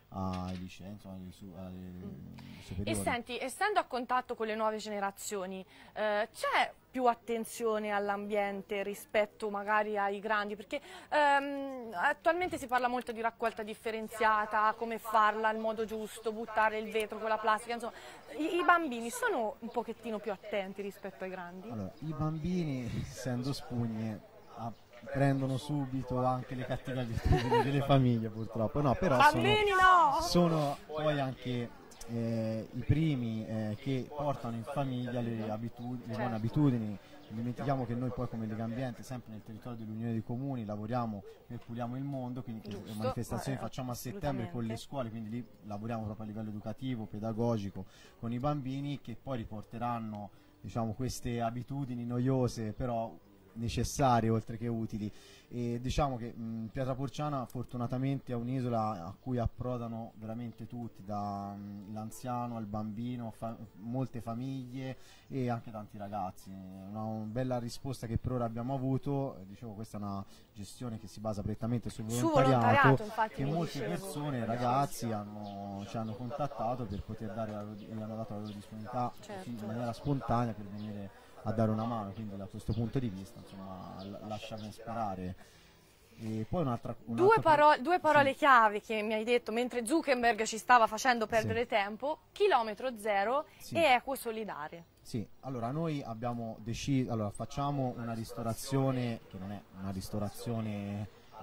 ai licei, insomma, alle superiori. E senti, essendo a contatto con le nuove generazioni, c'è più attenzione all'ambiente rispetto magari ai grandi? Perché attualmente si parla molto di raccolta differenziata, come farla al modo giusto, buttare il vetro con la plastica, insomma, i bambini sono un pochettino più attenti rispetto ai grandi? Allora, i bambini, essendo spugne, prendono subito anche le cattive abitudini delle famiglie, purtroppo. No, però Bambini no! sono poi anche i primi che portano in famiglia le buone abitudini. Non dimentichiamo che noi poi come Legambiente, sempre nel territorio dell'Unione dei Comuni, lavoriamo per Puliamo il Mondo, quindi le manifestazioni facciamo a settembre con le scuole, quindi lì lavoriamo proprio a livello educativo, pedagogico con i bambini, che poi riporteranno, diciamo, queste abitudini noiose però necessarie oltre che utili. E diciamo che Pietraporciana fortunatamente è un'isola a cui approdano veramente tutti, dall'anziano al bambino, molte famiglie e anche tanti ragazzi. Una bella risposta che per ora abbiamo avuto. Dicevo, questa è una gestione che si basa prettamente sul volontariato, infatti, che molte persone, ragazzi, ci hanno contattato per poter gli hanno dato la loro disponibilità in maniera spontanea per venire a dare una mano, quindi da questo punto di vista, insomma, lasciami sperare. E poi due parole chiave che mi hai detto mentre Zuckerberg ci stava facendo perdere tempo: chilometro zero e equo solidale. Sì, allora noi abbiamo deciso, allora facciamo una ristorazione che non è una ristorazione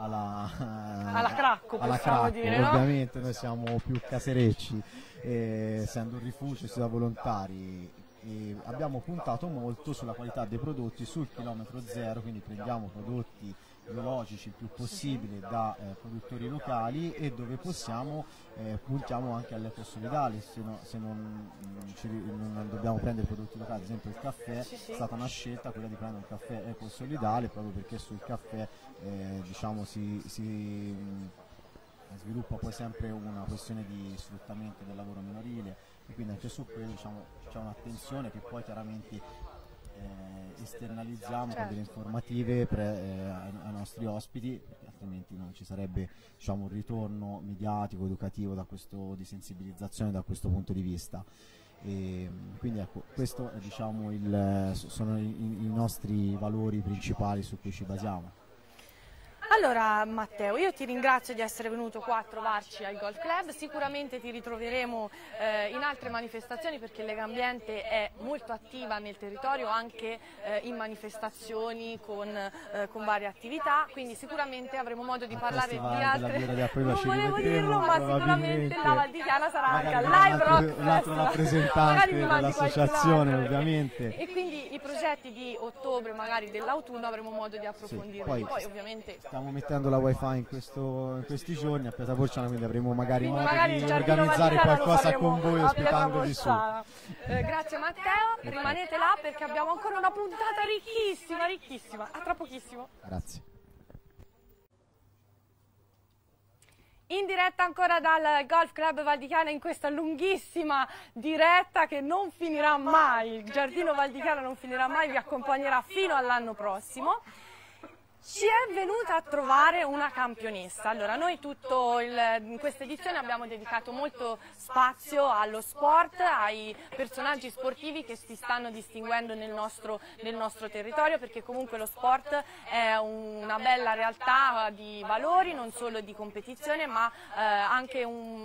alla Cracco, possiamo dire, no? Ovviamente noi siamo più caserecci, essendo un rifugio sia da volontari. E abbiamo puntato molto sulla qualità dei prodotti, sul chilometro zero, quindi prendiamo prodotti biologici il più possibile da produttori locali, e dove possiamo puntiamo anche all'eco solidale, se non dobbiamo prendere prodotti locali. Ad esempio il caffè, è stata una scelta quella di prendere un caffè eco solidale, proprio perché sul caffè diciamo si sviluppa poi sempre una questione di sfruttamento del lavoro minorile, e quindi anche su quello, diciamo, c'è un'attenzione che poi chiaramente esternalizziamo con delle informative ai nostri ospiti, perché altrimenti non ci sarebbe, diciamo, un ritorno mediatico, educativo di sensibilizzazione da questo punto di vista. E quindi ecco, questo è, diciamo, sono i nostri valori principali su cui ci basiamo. Allora Matteo, io ti ringrazio di essere venuto qua a trovarci al Golf Club. Sicuramente ti ritroveremo in altre manifestazioni, perché Legambiente è molto attiva nel territorio, anche in manifestazioni con varie attività, quindi sicuramente avremo modo di parlare di altre. Non volevo dirlo, ma sicuramente la Val di Chiana sarà anche al Live Rock un altro rappresentante dell'associazione, ovviamente. E quindi i progetti di ottobre, magari dell'autunno, avremo modo di approfondire. Poi ovviamente stiamo mettendo la wifi in questi giorni a Pietraporciana, quindi avremo magari modo di organizzare qualcosa con voi ospitandovi su. Grazie Matteo, rimanete là perché abbiamo ancora una puntata ricchissima, a tra pochissimo. Grazie. In diretta ancora dal Golf Club Val di Chiana, in questa lunghissima diretta che non finirà mai. Il giardino Val di Chiana non finirà mai, vi accompagnerà fino all'anno prossimo. Ci è venuta a trovare una campionessa. Allora, noi in questa edizione abbiamo dedicato molto spazio allo sport, ai personaggi sportivi che si stanno distinguendo nel nostro territorio, perché comunque lo sport è una bella realtà di valori, non solo di competizione, ma anche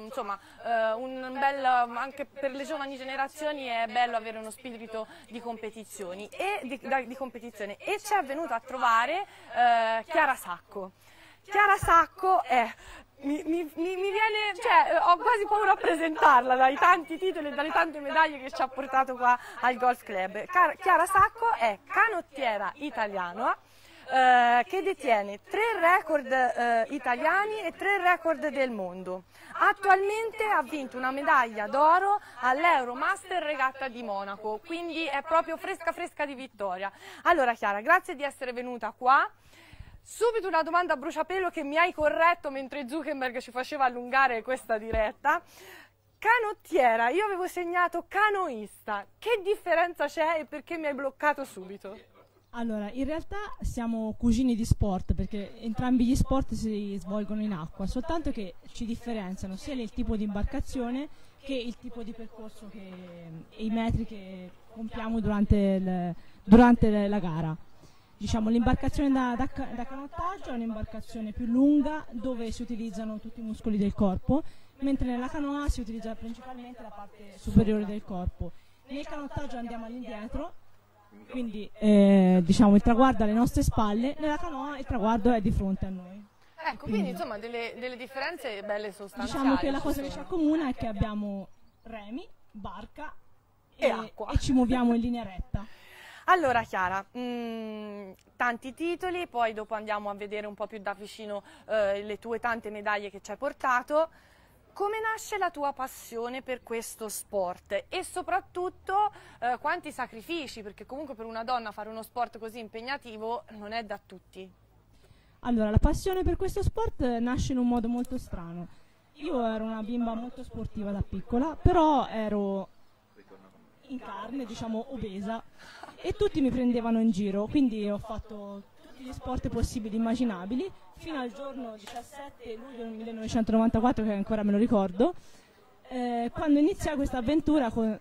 anche per le giovani generazioni è bello avere uno spirito di competizione. E ci è venuta a trovare Chiara Sacco. Chiara Sacco mi viene, cioè, ho quasi paura a presentarla dai tanti titoli e dalle tante medaglie che ci ha portato qua al Golf Club. Chiara Sacco è canottiera italiana che detiene 3 record italiani e 3 record del mondo. Attualmente ha vinto una medaglia d'oro all'Euromaster Regatta di Monaco, quindi è proprio fresca di vittoria. Allora Chiara, grazie di essere venuta qua. Subito una domanda a bruciapelo che mi hai corretto mentre Zuckerberg ci faceva allungare questa diretta. Canottiera, io avevo segnato canoista. Che differenza c'è e perché mi hai bloccato subito? Allora, in realtà siamo cugini di sport perché entrambi gli sport si svolgono in acqua, soltanto che ci differenziano sia il tipo di imbarcazione che il tipo di percorso e i metri che compiamo durante la gara. Diciamo, l'imbarcazione da canottaggio è un'imbarcazione più lunga dove si utilizzano tutti i muscoli del corpo, mentre nella canoa si utilizza principalmente la parte superiore del corpo. Nel canottaggio andiamo all'indietro, quindi diciamo il traguardo è alle nostre spalle, nella canoa il traguardo è di fronte a noi. Ecco, quindi insomma delle differenze belle sostanziali. Diciamo che la cosa che ci accomuna è che abbiamo remi, barca e acqua. E ci muoviamo in linea retta. Allora Chiara, tanti titoli, poi dopo andiamo a vedere un po' più da vicino le tue tante medaglie che ci hai portato. Come nasce la tua passione per questo sport e soprattutto quanti sacrifici, perché comunque per una donna fare uno sport così impegnativo non è da tutti. Allora, la passione per questo sport nasce in un modo molto strano. Io ero una bimba molto sportiva da piccola, però ero in carne, diciamo obesa, e tutti mi prendevano in giro, quindi ho fatto tutti gli sport possibili e immaginabili, fino al giorno 17 luglio 1994, che ancora me lo ricordo, quando iniziai questa avventura con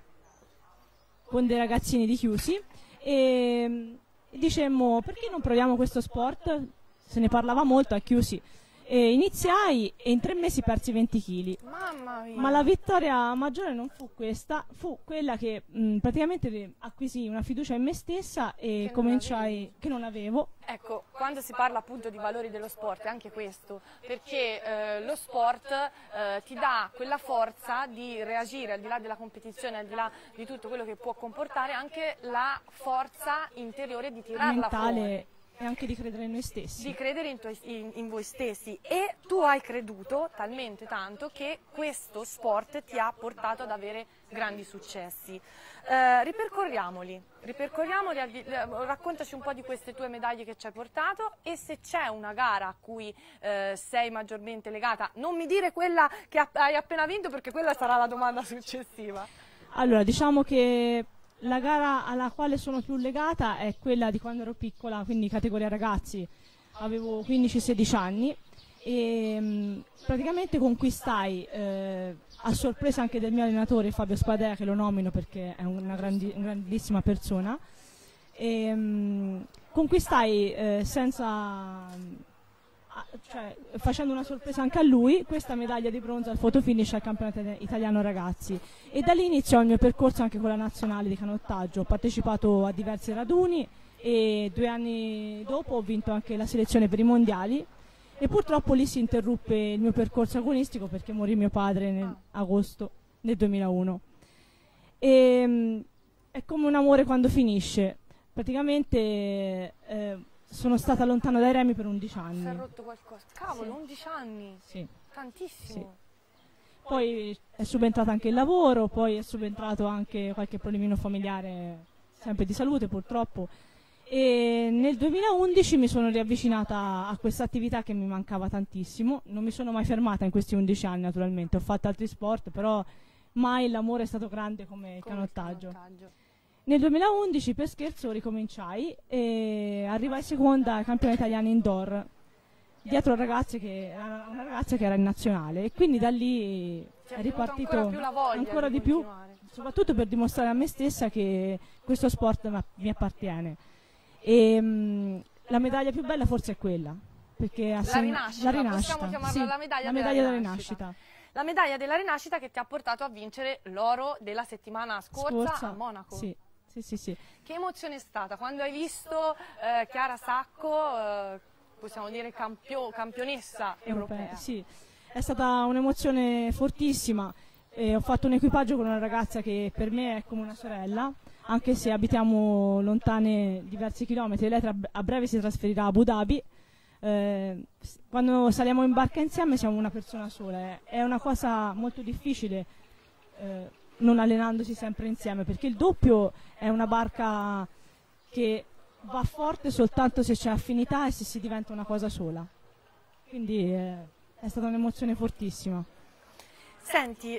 dei ragazzini di Chiusi e dicemmo perché non proviamo questo sport? Se ne parlava molto a Chiusi. E iniziai e in 3 mesi persi 20 kg. Mamma mia! Ma la vittoria maggiore non fu questa, fu quella che praticamente acquisii una fiducia in me stessa e cominciai che non avevo. Ecco, quando si parla appunto di valori dello sport è anche questo, perché lo sport ti dà quella forza di reagire al di là della competizione, al di là di tutto quello che può comportare, anche la forza interiore di tirarla fuori. E anche di credere in noi stessi. Di credere in voi stessi, e tu hai creduto talmente tanto che questo sport ti ha portato ad avere grandi successi. Ripercorriamoli, raccontaci un po' di queste tue medaglie che ci hai portato e se c'è una gara a cui sei maggiormente legata. Non mi dire quella che hai appena vinto, perché quella sarà la domanda successiva. Allora, diciamo che la gara alla quale sono più legata è quella di quando ero piccola, quindi categoria ragazzi, avevo 15-16 anni e praticamente conquistai, a sorpresa anche del mio allenatore Fabio Spadea, che lo nomino perché è una grandissima persona, conquistai facendo una sorpresa anche a lui, questa medaglia di bronzo al fotofinish al campionato italiano ragazzi, e da lì iniziò il mio percorso anche con la nazionale di canottaggio. Ho partecipato a diversi raduni e 2 anni dopo ho vinto anche la selezione per i mondiali, e purtroppo lì si interruppe il mio percorso agonistico perché morì mio padre nell'agosto del 2001. È come un amore quando finisce, praticamente sono stata lontana dai remi per 11 anni. Si è rotto qualcosa? Cavolo, sì. 11 anni? Sì. Tantissimo. Sì. Poi è subentrato anche il lavoro, poi è subentrato anche qualche problemino familiare, sempre di salute purtroppo. E nel 2011 mi sono riavvicinata a questa attività che mi mancava tantissimo. Non mi sono mai fermata in questi 11 anni, naturalmente. Ho fatto altri sport, però mai l'amore è stato grande come il canottaggio. Nel 2011 per scherzo ricominciai e arrivai seconda ai campioni italiani indoor, dietro una ragazza che era in nazionale, e quindi da lì è ripartito ancora di più, soprattutto per dimostrare a me stessa che questo sport mi appartiene. E la medaglia più bella forse è quella, perché la rinascita, possiamo chiamarla, sì, la medaglia della rinascita. La medaglia della rinascita che ti ha portato a vincere l'oro della settimana scorsa a Monaco. Sì. Sì. Che emozione è stata quando hai visto Chiara Sacco, possiamo dire campionessa europea? Sì, è stata un'emozione fortissima. Ho fatto un equipaggio con una ragazza che per me è come una sorella, anche se abitiamo lontane diversi chilometri. Lei a breve si trasferirà a Abu Dhabi. Quando saliamo in barca insieme siamo una persona sola. È una cosa molto difficile non allenandosi sempre insieme, perché il doppio è una barca che va forte soltanto se c'è affinità e se si diventa una cosa sola. Quindi è stata un'emozione fortissima. Senti,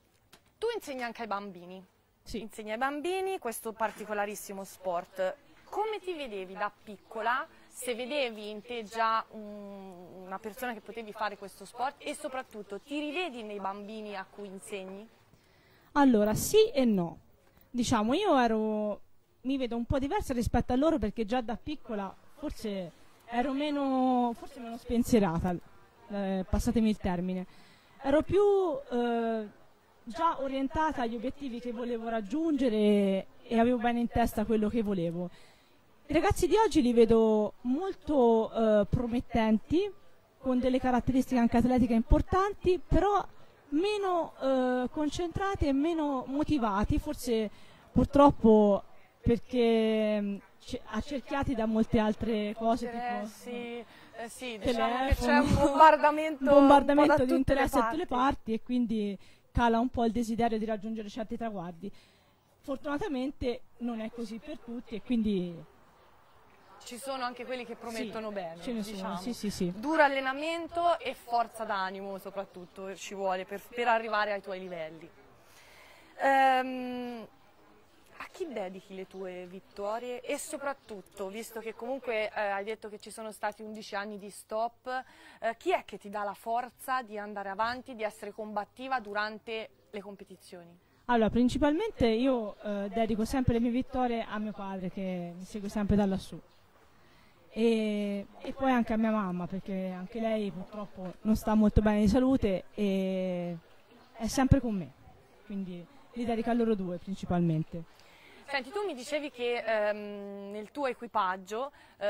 tu insegni anche ai bambini. Sì. Insegni ai bambini questo particolarissimo sport. come ti vedevi da piccola? Se vedevi in te già una persona che potevi fare questo sport e soprattutto ti rivedi nei bambini a cui insegni? Allora, sì e no. Diciamo, mi vedo un po' diversa rispetto a loro perché già da piccola forse ero meno spensierata, passatemi il termine. Ero più già orientata agli obiettivi che volevo raggiungere e avevo bene in testa quello che volevo. I ragazzi di oggi li vedo molto promettenti, con delle caratteristiche anche atletiche importanti, però meno concentrati e meno motivati, forse purtroppo perché accerchiati da molte altre cose, tipo sì, diciamo che c'è un bombardamento un po' di interesse da tutte le parti e quindi cala un po' il desiderio di raggiungere certi traguardi. Fortunatamente non è così per tutti e quindi ci sono anche quelli che promettono bene, ce ne diciamo. sono, sì. Duro allenamento e forza d'animo soprattutto ci vuole per arrivare ai tuoi livelli. A chi dedichi le tue vittorie e soprattutto, visto che comunque hai detto che ci sono stati 11 anni di stop, chi è che ti dà la forza di andare avanti, di essere combattiva durante le competizioni? Allora, principalmente io dedico sempre le mie vittorie a mio padre che mi segue sempre da lassù e poi anche a mia mamma perché anche lei purtroppo non sta molto bene di salute e è sempre con me, quindi li dedico a loro due principalmente. Senti, tu mi dicevi che nel tuo equipaggio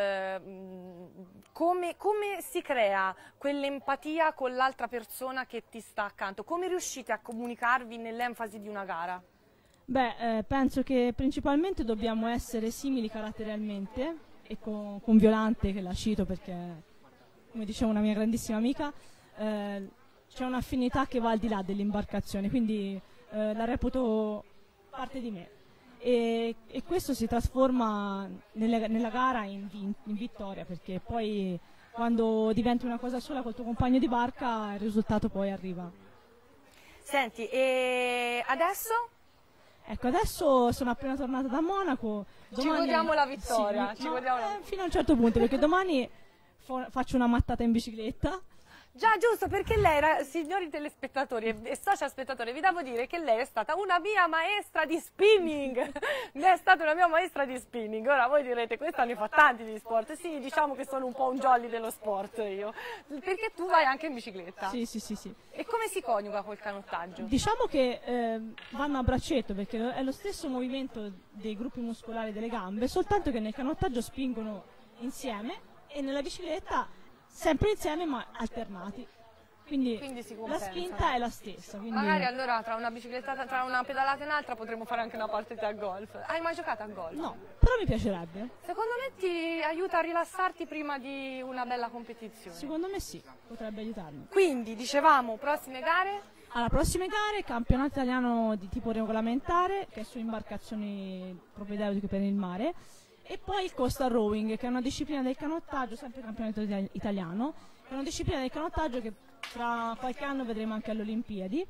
come si crea quell'empatia con l'altra persona che ti sta accanto? Come riuscite a comunicarvi nell'enfasi di una gara? Beh, penso che principalmente dobbiamo essere simili caratterialmente e con Violante, che la cito perché, come diceva una mia grandissima amica, c'è un'affinità che va al di là dell'imbarcazione, quindi la reputo parte di me. E questo si trasforma nella gara in vittoria, perché poi quando diventi una cosa sola col tuo compagno di barca il risultato poi arriva. Senti, e adesso? Ecco, adesso sono appena tornata da Monaco. Domani, ci godiamo la vittoria. Sì, fino a un certo punto, perché domani faccio una mattata in bicicletta. Già, giusto, perché lei era, signori telespettatori e social spettatori, vi devo dire che lei è stata una mia maestra di spinning. È stata una mia maestra di spinning. Ora voi direte, questa ne fa tanti di sport. Sì, diciamo che sono un po' un jolly dello sport io. Perché tu vai anche in bicicletta. Sì. E come si coniuga col canottaggio? Diciamo che vanno a braccetto, perché è lo stesso movimento dei gruppi muscolari delle gambe, soltanto che nel canottaggio spingono insieme e nella bicicletta sempre insieme ma alternati, quindi la spinta è la stessa. Quindi magari allora tra una bicicletta, tra una pedalata e un'altra potremmo fare anche una partita a golf. Hai mai giocato a golf? No, però mi piacerebbe. Secondo me ti aiuta a rilassarti prima di una bella competizione. Secondo me sì, potrebbe aiutarmi. Quindi dicevamo prossime gare? Alla prossime gare, campionato italiano di tipo regolamentare, che è su imbarcazioni propedeutiche per il mare, e poi il coastal rowing, che è una disciplina del canottaggio, sempre campionato italiano, è una disciplina del canottaggio che tra qualche anno vedremo anche alle Olimpiadi.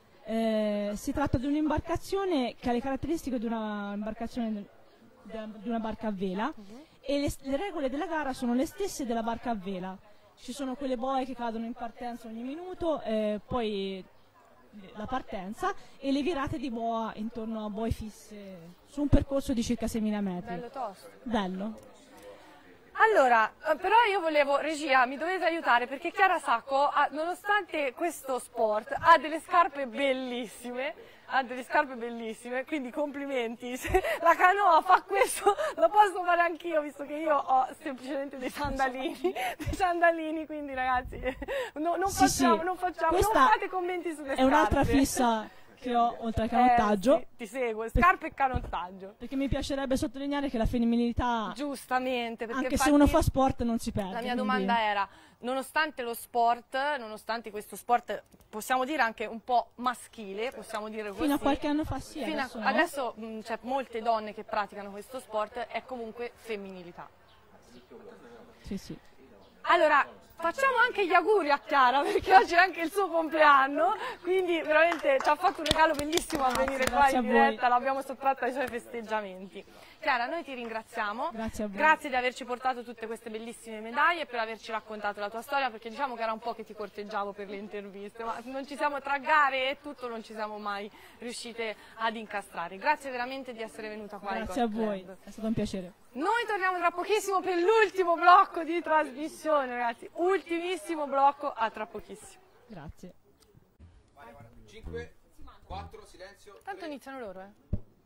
Si tratta di un'imbarcazione che ha le caratteristiche di una imbarcazione di una barca a vela e le regole della gara sono le stesse della barca a vela. Ci sono quelle boe che cadono in partenza ogni minuto, poi la partenza e le virate di boa intorno a boe fisse su un percorso di circa 6.000 metri. Bello tosto. Bello. Allora, però io volevo, regia, mi dovete aiutare perché Chiara Sacco, nonostante questo sport, ha delle scarpe bellissime, quindi complimenti. Se la canoa fa questo, lo posso fare anch'io, visto che io ho semplicemente dei sandalini, quindi ragazzi, non fate commenti sulle scarpe. È un'altra fissa che ho oltre al canottaggio. Sì, ti seguo, scarpe e canottaggio. Perché mi piacerebbe sottolineare che la femminilità, giustamente, perché anche se uno fa sport non si perde. La mia domanda era, nonostante lo sport, nonostante questo sport, possiamo dire anche un po' maschile, possiamo dire così. Fino a qualche anno fa sì, adesso c'è molte donne che praticano questo sport, è comunque femminilità. Sì. Allora, facciamo anche gli auguri a Chiara, perché oggi è anche il suo compleanno, quindi veramente ci ha fatto un regalo bellissimo a venire qua grazie in a voi. diretta, l'abbiamo sottratta ai suoi festeggiamenti. Chiara, noi ti ringraziamo, Grazie a voi. grazie di averci portato tutte queste bellissime medaglie e per averci raccontato la tua storia, perché diciamo che era un po' che ti corteggiavo per le interviste, ma non ci siamo, tra gare e tutto, non ci siamo mai riuscite ad incastrare. Grazie veramente di essere venuta qua. Grazie a Igor voi, Club. è stato un piacere. Noi torniamo tra pochissimo per l'ultimo blocco di trasmissione, ragazzi. Ultimissimo blocco, a tra pochissimo. Grazie. 5, 4, silenzio. Tanto iniziano loro, eh.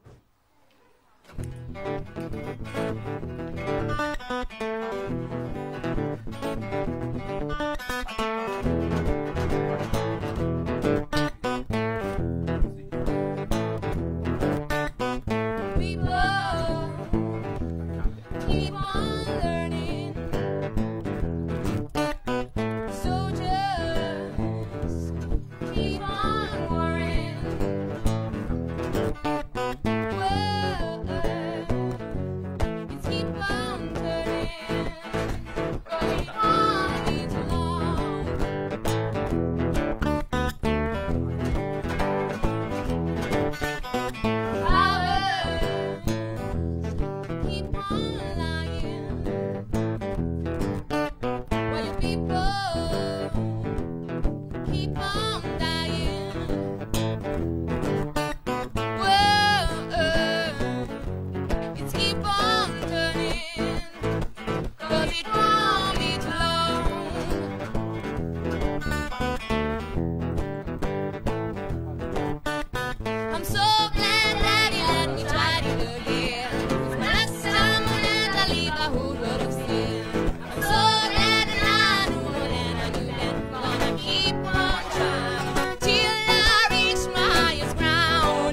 Keep on learning, so just keep on worrying. It's keep on turning, 'cause it won't be too long. Keep on lying. While your people keep on dying. It's keep on turning, 'cause it won't be too long. I'm so glad that you let me try it again. It's my last time when I leave the hood road of sin. I'm so glad that I knew then I knew then. Gonna keep on trying till I reach my highest ground.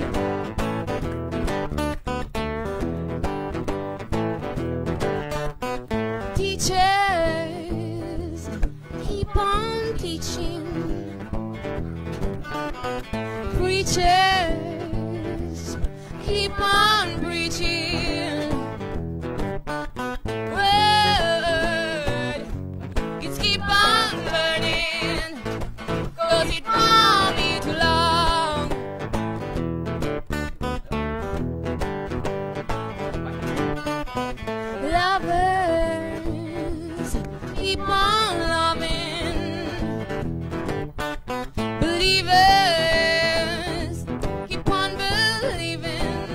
Teachers, keep on teaching. Preachers, keep on preaching. Word, it's keep on learning, 'cause it won't be too long. Lovers, keep on loving. Believers, keep on believing.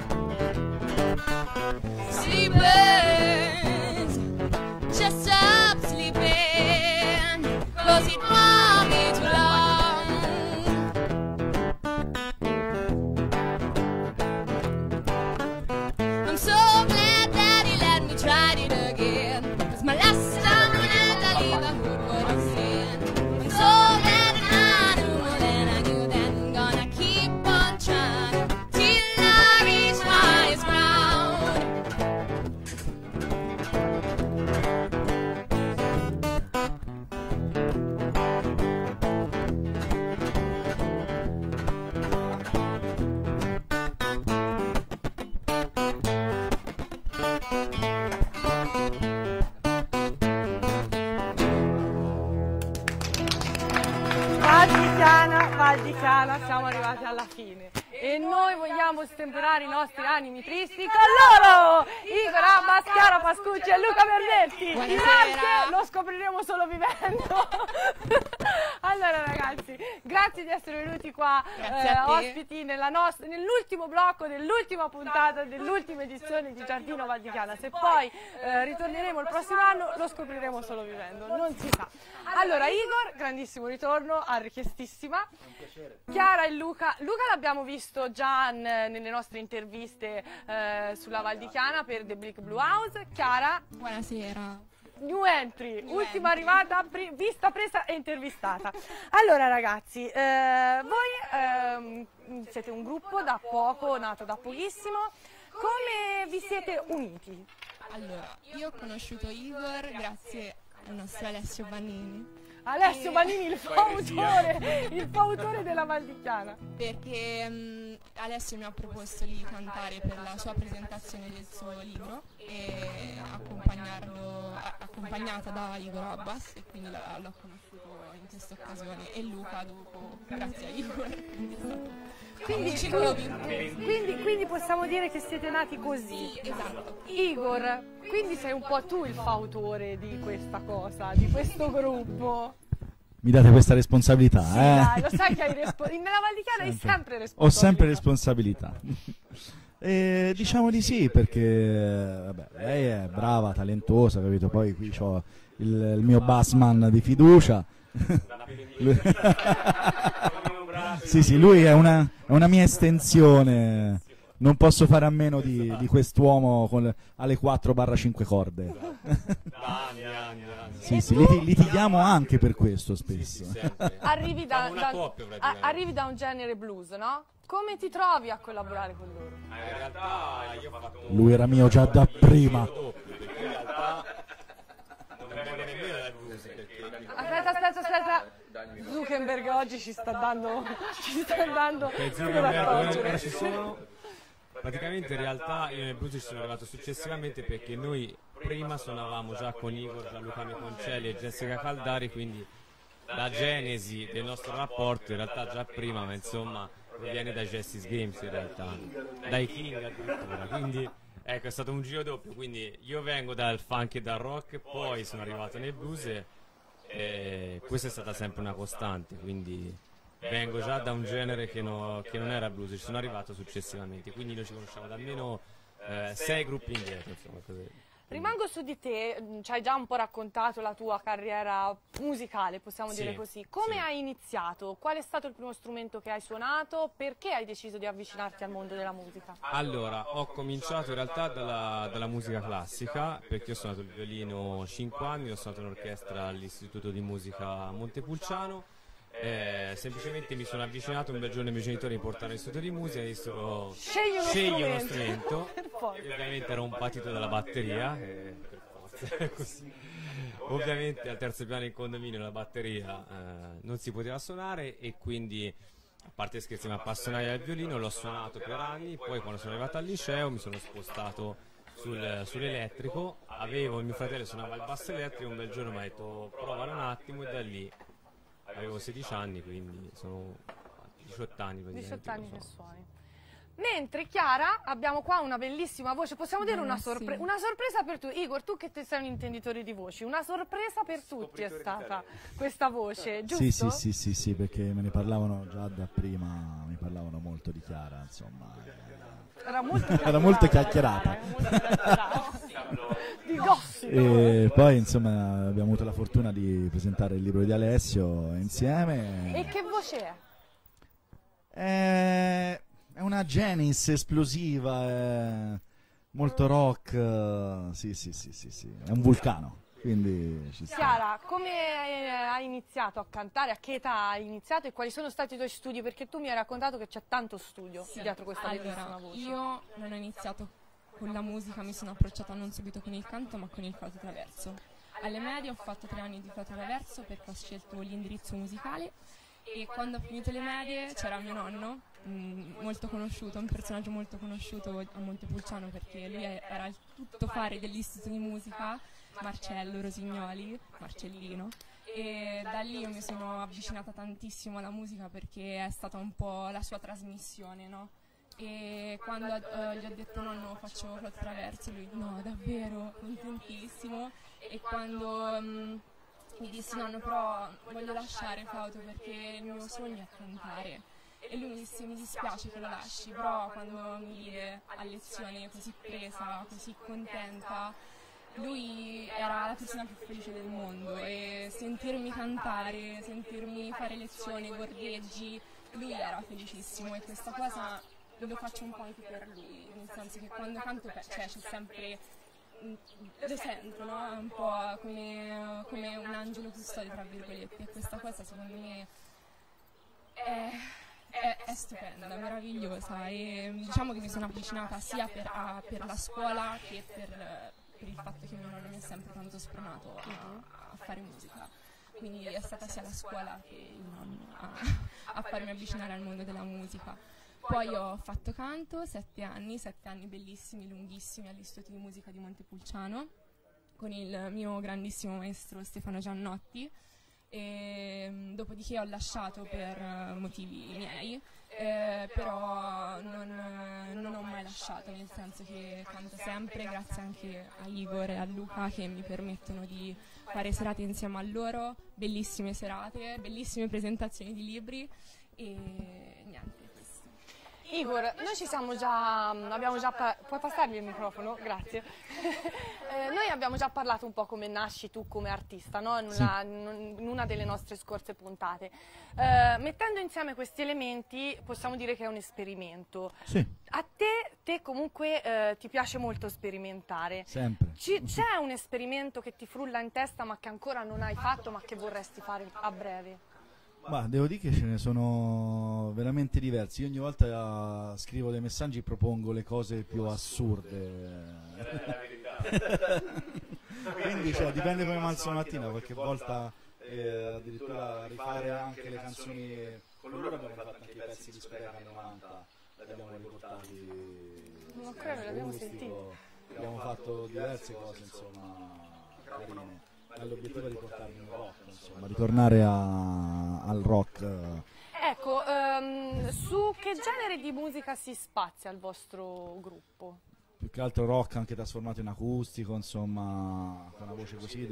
Sleepers, just stop sleeping, 'cause it won't be too long. I'm so glad that he let me try it again. It's my last time when I leave the hood road of sin. I'm so glad that I knew more than I knew then. Gonna keep on trying till I reach my highest ground. Val di Chiana, siamo arrivati alla fine e noi vogliamo stemperare i nostri animi tristi con loro! Igor Abbas, Chiara Pascucci e Luca Vernetti. Il Marche lo scopriremo solo vivendo. Allora ragazzi, grazie di essere venuti qua ospiti nell'ultimo blocco dell'ultima puntata dell'ultima edizione di Giardino Val di Chiana. Se poi ritorneremo il prossimo anno lo scopriremo solo vivendo, non si sa. Allora Igor, grandissimo ritorno, richiestissima. Un piacere. Chiara e Luca l'abbiamo visto già nelle nostre interviste sulla Val di Chiana per The Bleak Blue House. Chiara, buonasera. New entry, ultima arrivata, vista, presa e intervistata. Allora ragazzi, voi siete un gruppo da poco, nato da pochissimo, come vi siete uniti? Allora, io ho conosciuto Igor grazie al nostro Alessio Bannini. Alessio Bannini, il fautore della Val di Chiana. Perché Alessio mi ha proposto di cantare per la sua presentazione del suo libro e accompagnarlo accompagnata da Igor Abbas e quindi l'ho conosciuto in questa occasione, e Luca dopo, grazie a Igor. Quindi possiamo dire che siete nati così. Sì, esatto. Igor, quindi sei un po' tu il fautore di questa cosa, di questo gruppo. Mi date questa responsabilità, Sì, dai, lo sai che hai nella Val di Chiara hai sempre responsabilità. Ho sempre responsabilità. Diciamo di sì, perché vabbè, lei è brava, talentuosa, capito? Poi qui ho il mio bassman di fiducia. Sì, lui è una mia estensione. Non posso fare a meno di quest'uomo alle 4/5 corde. Sì, litighiamo anche per questo spesso. Arrivi da un genere blues, no? Come ti trovi a collaborare con loro? In realtà io ho fatto... Lui era mio già da prima. In realtà non vengo nemmeno dal blues. Aspetta. Zuckerberg oggi ci sta dando Zuckerberg ci sono. Praticamente in realtà io nel blues ci sono arrivato successivamente, perché noi prima suonavamo già con Igor, Gianluca Meconcelli e Jessica Caldari, quindi la genesi del nostro rapporto in realtà già prima, ma insomma proviene dai Jesse's Games, in realtà dai King addirittura, quindi ecco, è stato un giro doppio. Quindi io vengo dal funk e dal rock, poi sono arrivato nel blues e questa è stata sempre una costante, quindi vengo già da un genere che non era blues, ci sono arrivato successivamente, quindi noi ci conosciamo da almeno 6 gruppi indietro, insomma, così. Rimango su di te, ci hai già un po' raccontato la tua carriera musicale, possiamo dire così. Come hai iniziato? Qual è stato il primo strumento che hai suonato? Perché hai deciso di avvicinarti al mondo della musica? Allora, ho cominciato in realtà dalla musica classica, perché ho suonato il violino 5 anni, ho suonato in orchestra all'Istituto di Musica a Montepulciano. Semplicemente mi sono avvicinato, un bel giorno i miei genitori mi portarono all'istituto di musica e dissero scegli uno strumento. Io ovviamente ero un patito della batteria, per forza, così. Ovviamente al terzo piano in condominio la batteria non si poteva suonare, e quindi, a parte scherzi, mi appassionai al violino, l'ho suonato per anni. Poi quando sono arrivato al liceo mi sono spostato sull'elettrico. Avevo il mio fratello suonava il basso elettrico, un bel giorno mi ha detto provalo un attimo, e da lì avevo 16 anni, quindi sono 18 anni. 18 anni che suoni. Mentre Chiara, abbiamo qua una bellissima voce, possiamo dire una sorpresa per tutti. Igor, tu che sei un intenditore di voci, una sorpresa per tutti è stata questa voce, giusto? Sì, perché me ne parlavano già da prima, mi parlavano molto di Chiara, insomma. Era molto chiacchierata. Di gossip. E poi insomma abbiamo avuto la fortuna di presentare il libro di Alessio insieme. E che voce è? È una Janis esplosiva, molto rock, sì, è un vulcano. Quindi ci sta. Chiara, come hai iniziato a cantare? A che età hai iniziato e quali sono stati i tuoi studi? Perché tu mi hai raccontato che c'è tanto studio dietro questa bellissima voce. Io non ho iniziato con la musica, mi sono approcciata non subito con il canto, ma con il flauto traverso. Alle medie ho fatto 3 anni di flauto traverso perché ho scelto l'indirizzo musicale, e quando ho finito le medie c'era mio nonno, molto conosciuto, un personaggio molto conosciuto a Montepulciano, perché lui era il tuttofare dell'Istituto di Musica, Marcello Rosignoli, Marcellino, e da lì io mi sono avvicinata tantissimo alla musica perché è stata un po' la sua trasmissione, no? E quando gli ho detto nonno faccio flauto traverso, lui no davvero, contentissimo, e quando mi disse nonno però voglio lasciare il flauto perché il mio sogno è cantare, e lui mi disse mi dispiace che lo lasci, però quando mi vide a lezione così presa, così contenta, lui era la persona più felice del mondo, e sentirmi cantare, sentirmi fare lezioni, gorgheggi, lui era felicissimo, e questa cosa lo faccio un po' anche per lui, nel senso che quando canto c'è sempre, lo sento, no? È un po' come un angelo custode, tra virgolette, e questa cosa secondo me è stupenda, meravigliosa, e diciamo che mi sono avvicinata sia per la scuola che per il fatto che mio nonno mi ha sempre tanto spronato a fare musica, quindi è stata sia la scuola che il nonno a farmi avvicinare al mondo della musica. Poi ho fatto canto 7 anni bellissimi, lunghissimi all'Istituto di Musica di Montepulciano, con il mio grandissimo maestro Stefano Giannotti, e dopodiché ho lasciato per motivi miei, però non ho mai lasciato, nel senso che canto sempre, grazie anche a Igor e a Luca che mi permettono di fare serate insieme a loro, bellissime serate, bellissime presentazioni di libri e niente. Igor, noi ci siamo puoi passarmi il microfono? Grazie. Noi abbiamo già parlato un po' come nasci tu come artista, no? In una delle nostre scorse puntate. Mettendo insieme questi elementi possiamo dire che è un esperimento. Sì. A te comunque ti piace molto sperimentare. Sempre. C'è un esperimento che ti frulla in testa ma che ancora non hai fatto ma che vorresti fare a breve? Ma devo dire che ce ne sono veramente diversi. Io ogni volta scrivo dei messaggi e propongo le cose più assurde. Quindi dipende come mi alzo la mattina, qualche volta addirittura rifare anche le canzoni. Con loro abbiamo fatto anche i pezzi di Spera anni 90, li abbiamo riportati. Non credo, li abbiamo sentiti. Abbiamo fatto diverse cose, insomma, carine. L'obiettivo è di portarmi in rock, insomma, ritornare al rock. Ecco, su che genere di musica si spazia il vostro gruppo? Più che altro rock anche trasformato in acustico, insomma, con una voce così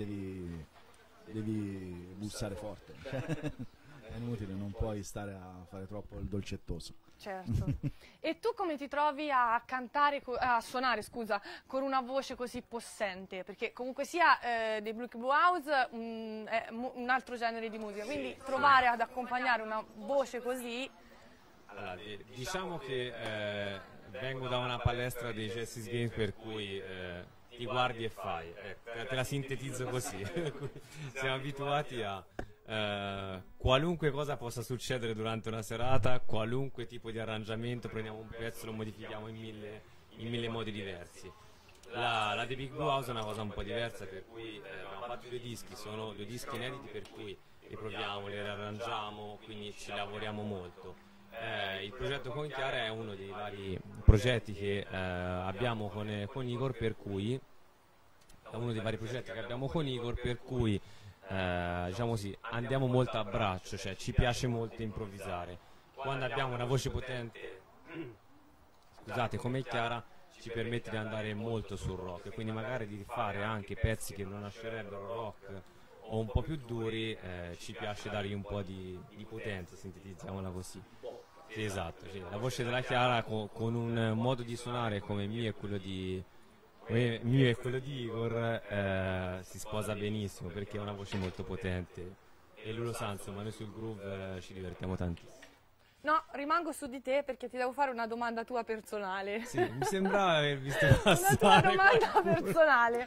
devi bussare forte. È inutile, non puoi stare a fare troppo il dolcettoso. Certo. E tu come ti trovi a cantare, a suonare, scusa, con una voce così possente? Perché comunque sia dei Blue House è un altro genere di musica, quindi trovare ad accompagnare una voce così... Allora, diciamo che vengo da una palestra dei Jesse's Games per cui ti guardi e fai, te la sintetizzo così. Siamo abituati a... qualunque cosa possa succedere durante una serata, qualunque tipo di arrangiamento, prendiamo un pezzo, lo modifichiamo in mille modi diversi. La The Big Blue House è una cosa un po' diversa, per cui abbiamo fatto 2 dischi, sono 2 dischi inediti per cui li proviamo, li riarrangiamo, quindi ci lavoriamo molto. Il progetto con Chiara è uno dei vari progetti che abbiamo con Igor, per cui diciamo così, andiamo molto a braccio, cioè ci piace molto improvvisare. Quando abbiamo una voce potente, scusate, come Chiara, ci permette di andare molto sul rock, quindi magari di fare anche pezzi che non nascerebbero rock o un po' più duri, ci piace dargli un po' di potenza, sintetizziamola così. Sì, esatto, sì. La voce della Chiara con un modo di suonare come il mio e quello di Igor si sposa benissimo, perché è una voce molto potente e lui lo sa, insomma, noi sul groove ci divertiamo tantissimo. No, rimango su di te perché ti devo fare una domanda tua personale. Sì, mi sembrava aver visto passare una tua domanda personale.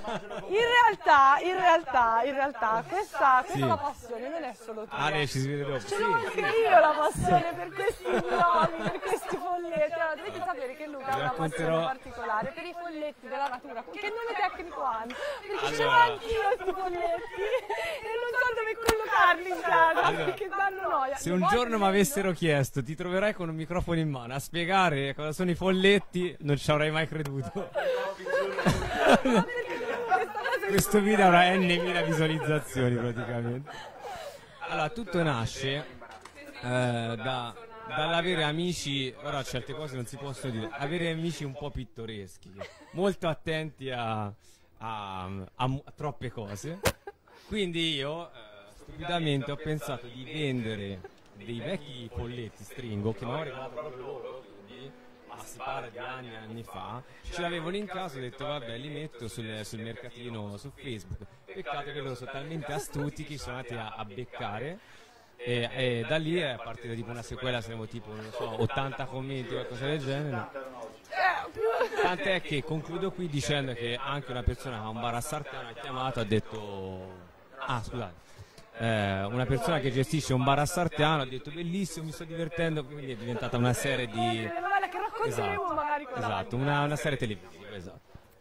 In realtà questa sì. La passione non è solo tua. Ale, ci si vede dopo. Ce l'ho anche io la passione per questi broli, per questi folletti. Allora, dovete sapere che Luca ha una passione particolare per i folletti della natura. Che nome tecnico hanno? Perché ce l'ho anch'io questi folletti e non so dove collocarli in casa, perché danno noia. Se un giorno mi avessero chiesto, ti troverai con un microfono in mano a spiegare cosa sono i folletti, non ci avrei mai creduto. Questo video avrà n.000 visualizzazioni praticamente. Allora, tutto nasce dall'avere amici, ora certe cose non si possono dire, avere amici un po' pittoreschi, molto attenti a troppe cose. Quindi io stupidamente ho pensato di vendere dei vecchi folletti stringo che mi hanno regalato proprio loro, quindi, ma si parla di anni e anni fa. Ce l'avevo in casa, ho detto vabbè, li metto sul mercatino su Facebook. Peccato che loro sono talmente astuti che sono andati a beccare e da lì è partita tipo una sequela, saremo tipo, non so, 80 commenti o qualcosa del genere. Tant'è che concludo qui dicendo che anche una persona che ha un bar a Sartiano ha chiamato, ha detto scusate, una persona che gestisce un bar a Sartiano ha detto bellissimo, mi sto divertendo, quindi è diventata una serie di... Esatto, una serie televisiva, esatto.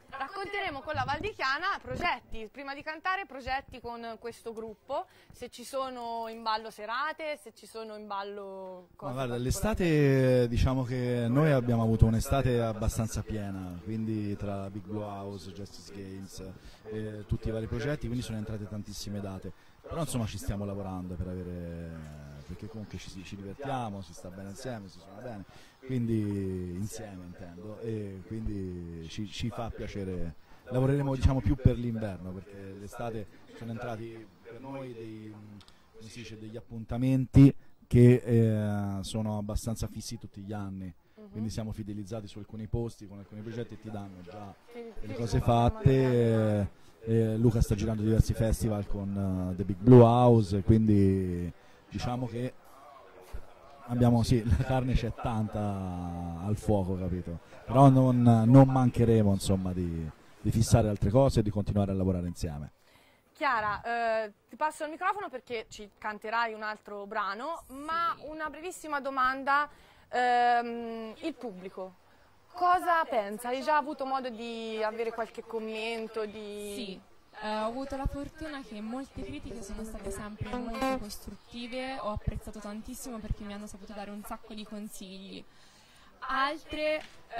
racconteremo con la Val di Chiana progetti, prima di cantare progetti con questo gruppo, se ci sono in ballo serate, se ci sono in ballo cose. Ma guarda, l'estate diciamo che noi abbiamo avuto un'estate abbastanza piena, quindi tra Big Blue House, Justice Games, tutti i vari progetti, quindi sono entrate tantissime date, però insomma ci stiamo lavorando per avere, perché comunque ci divertiamo, si sta bene insieme, si suona bene, quindi insieme intendo, e quindi ci fa piacere. Lavoreremo diciamo più per l'inverno, perché l'estate sono entrati per noi degli appuntamenti che sono abbastanza fissi tutti gli anni, quindi siamo fidelizzati su alcuni posti con alcuni progetti e ti danno già le cose fatte. Luca sta girando diversi festival con The Big Blue House, quindi diciamo che abbiamo, sì, la carne c'è tanta al fuoco, capito? Però non mancheremo insomma di fissare altre cose e di continuare a lavorare insieme. Chiara, ti passo il microfono perché ci canterai un altro brano, ma una brevissima domanda, il pubblico cosa pensa? Hai già avuto modo di avere qualche commento? Sì, ho avuto la fortuna che molte critiche sono state sempre molto costruttive, ho apprezzato tantissimo perché mi hanno saputo dare un sacco di consigli. Altre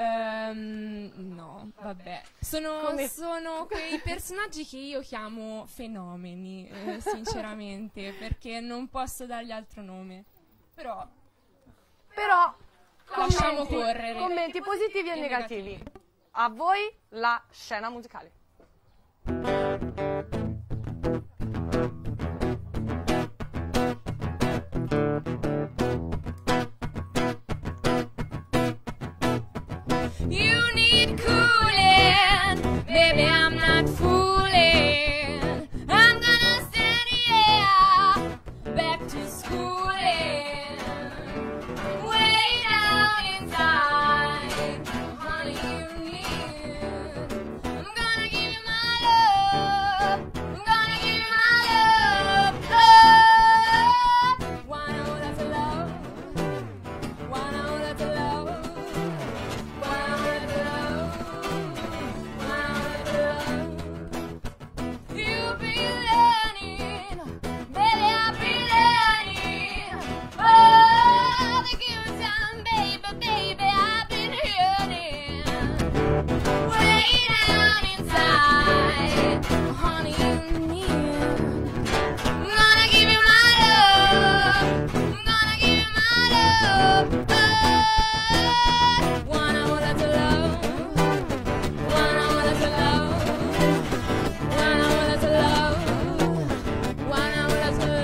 no, vabbè, sono quei personaggi che io chiamo fenomeni, sinceramente, perché non posso dargli altro nome, però lasciamo correre commenti positivi e negativi. A voi la scena musicale. You need cooling, baby, I'm not fooling. I'm gonna send you back to schooling. Way down inside, honey, you need. I'm gonna give you my love. I'm gonna give you my love. Love. Wanna know that's a love? Wanna know that's a love? You've been learning, baby, I've been learning. Oh, the good time, baby, I've been yearning. Way down inside, honey, you need. I'm gonna give you my love. I'm gonna give you my love. Oh, wanna know that's a love? Wanna know that's a love? Wanna know that's a love? Wanna know that's a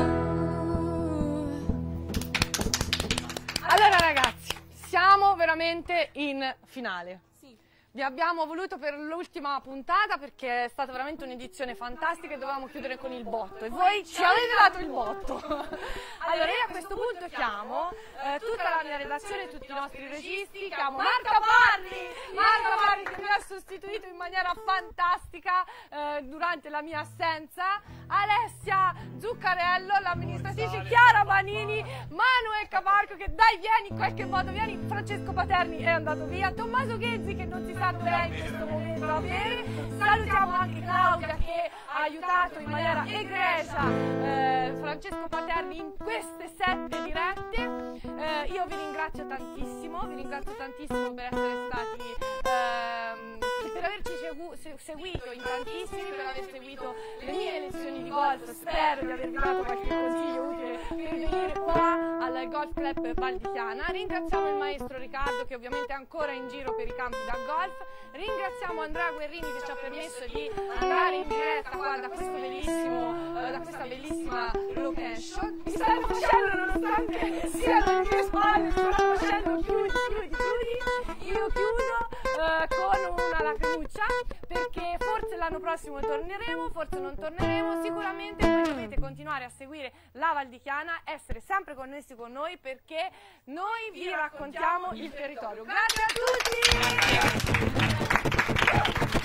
love? Allora ragazzi, siamo veramente in finale. Vi abbiamo voluto per l'ultima puntata perché è stata veramente un'edizione fantastica e dovevamo chiudere con il botto e voi ci avete dato il botto. Allora io a questo punto chiamo tutta la mia redazione, tutti i nostri registi, chiamo Marca Parri che mi ha sostituito in maniera fantastica durante la mia assenza, Alessia Zuccarello, l'amministratrice, Chiara Manini, Manuel Caparco che dai vieni in qualche modo, vieni, Francesco Paterni è andato via, Tommaso Ghezzi che non si sa dov'è in questo momento a bere, salutiamo anche Claudia che ha aiutato in maniera egregia Francesco Paterni in queste 7 dirette. Io vi ringrazio tantissimo per essere stati per averci seguito in tantissimi, per aver seguito le mie lezioni di golf. Spero di avervi dato qualche consiglio utile per venire qua al Golf Club Val di Chiana. Ringraziamo il maestro Riccardo che ovviamente è ancora in giro per i campi da golf. Ringraziamo Andrea Guerrini che ci ha permesso di andare in diretta qua da questa bellissima location. Mi stanno facendo, nonostante siano le mie spalle, mi stanno facendo chiudi. Io chiudo con una lacrimuccia perché forse l'anno prossimo torneremo, forse non torneremo, sicuramente voi dovete continuare a seguire la Val di Chiana, essere sempre connessi con noi perché noi vi raccontiamo il territorio. Grazie a tutti!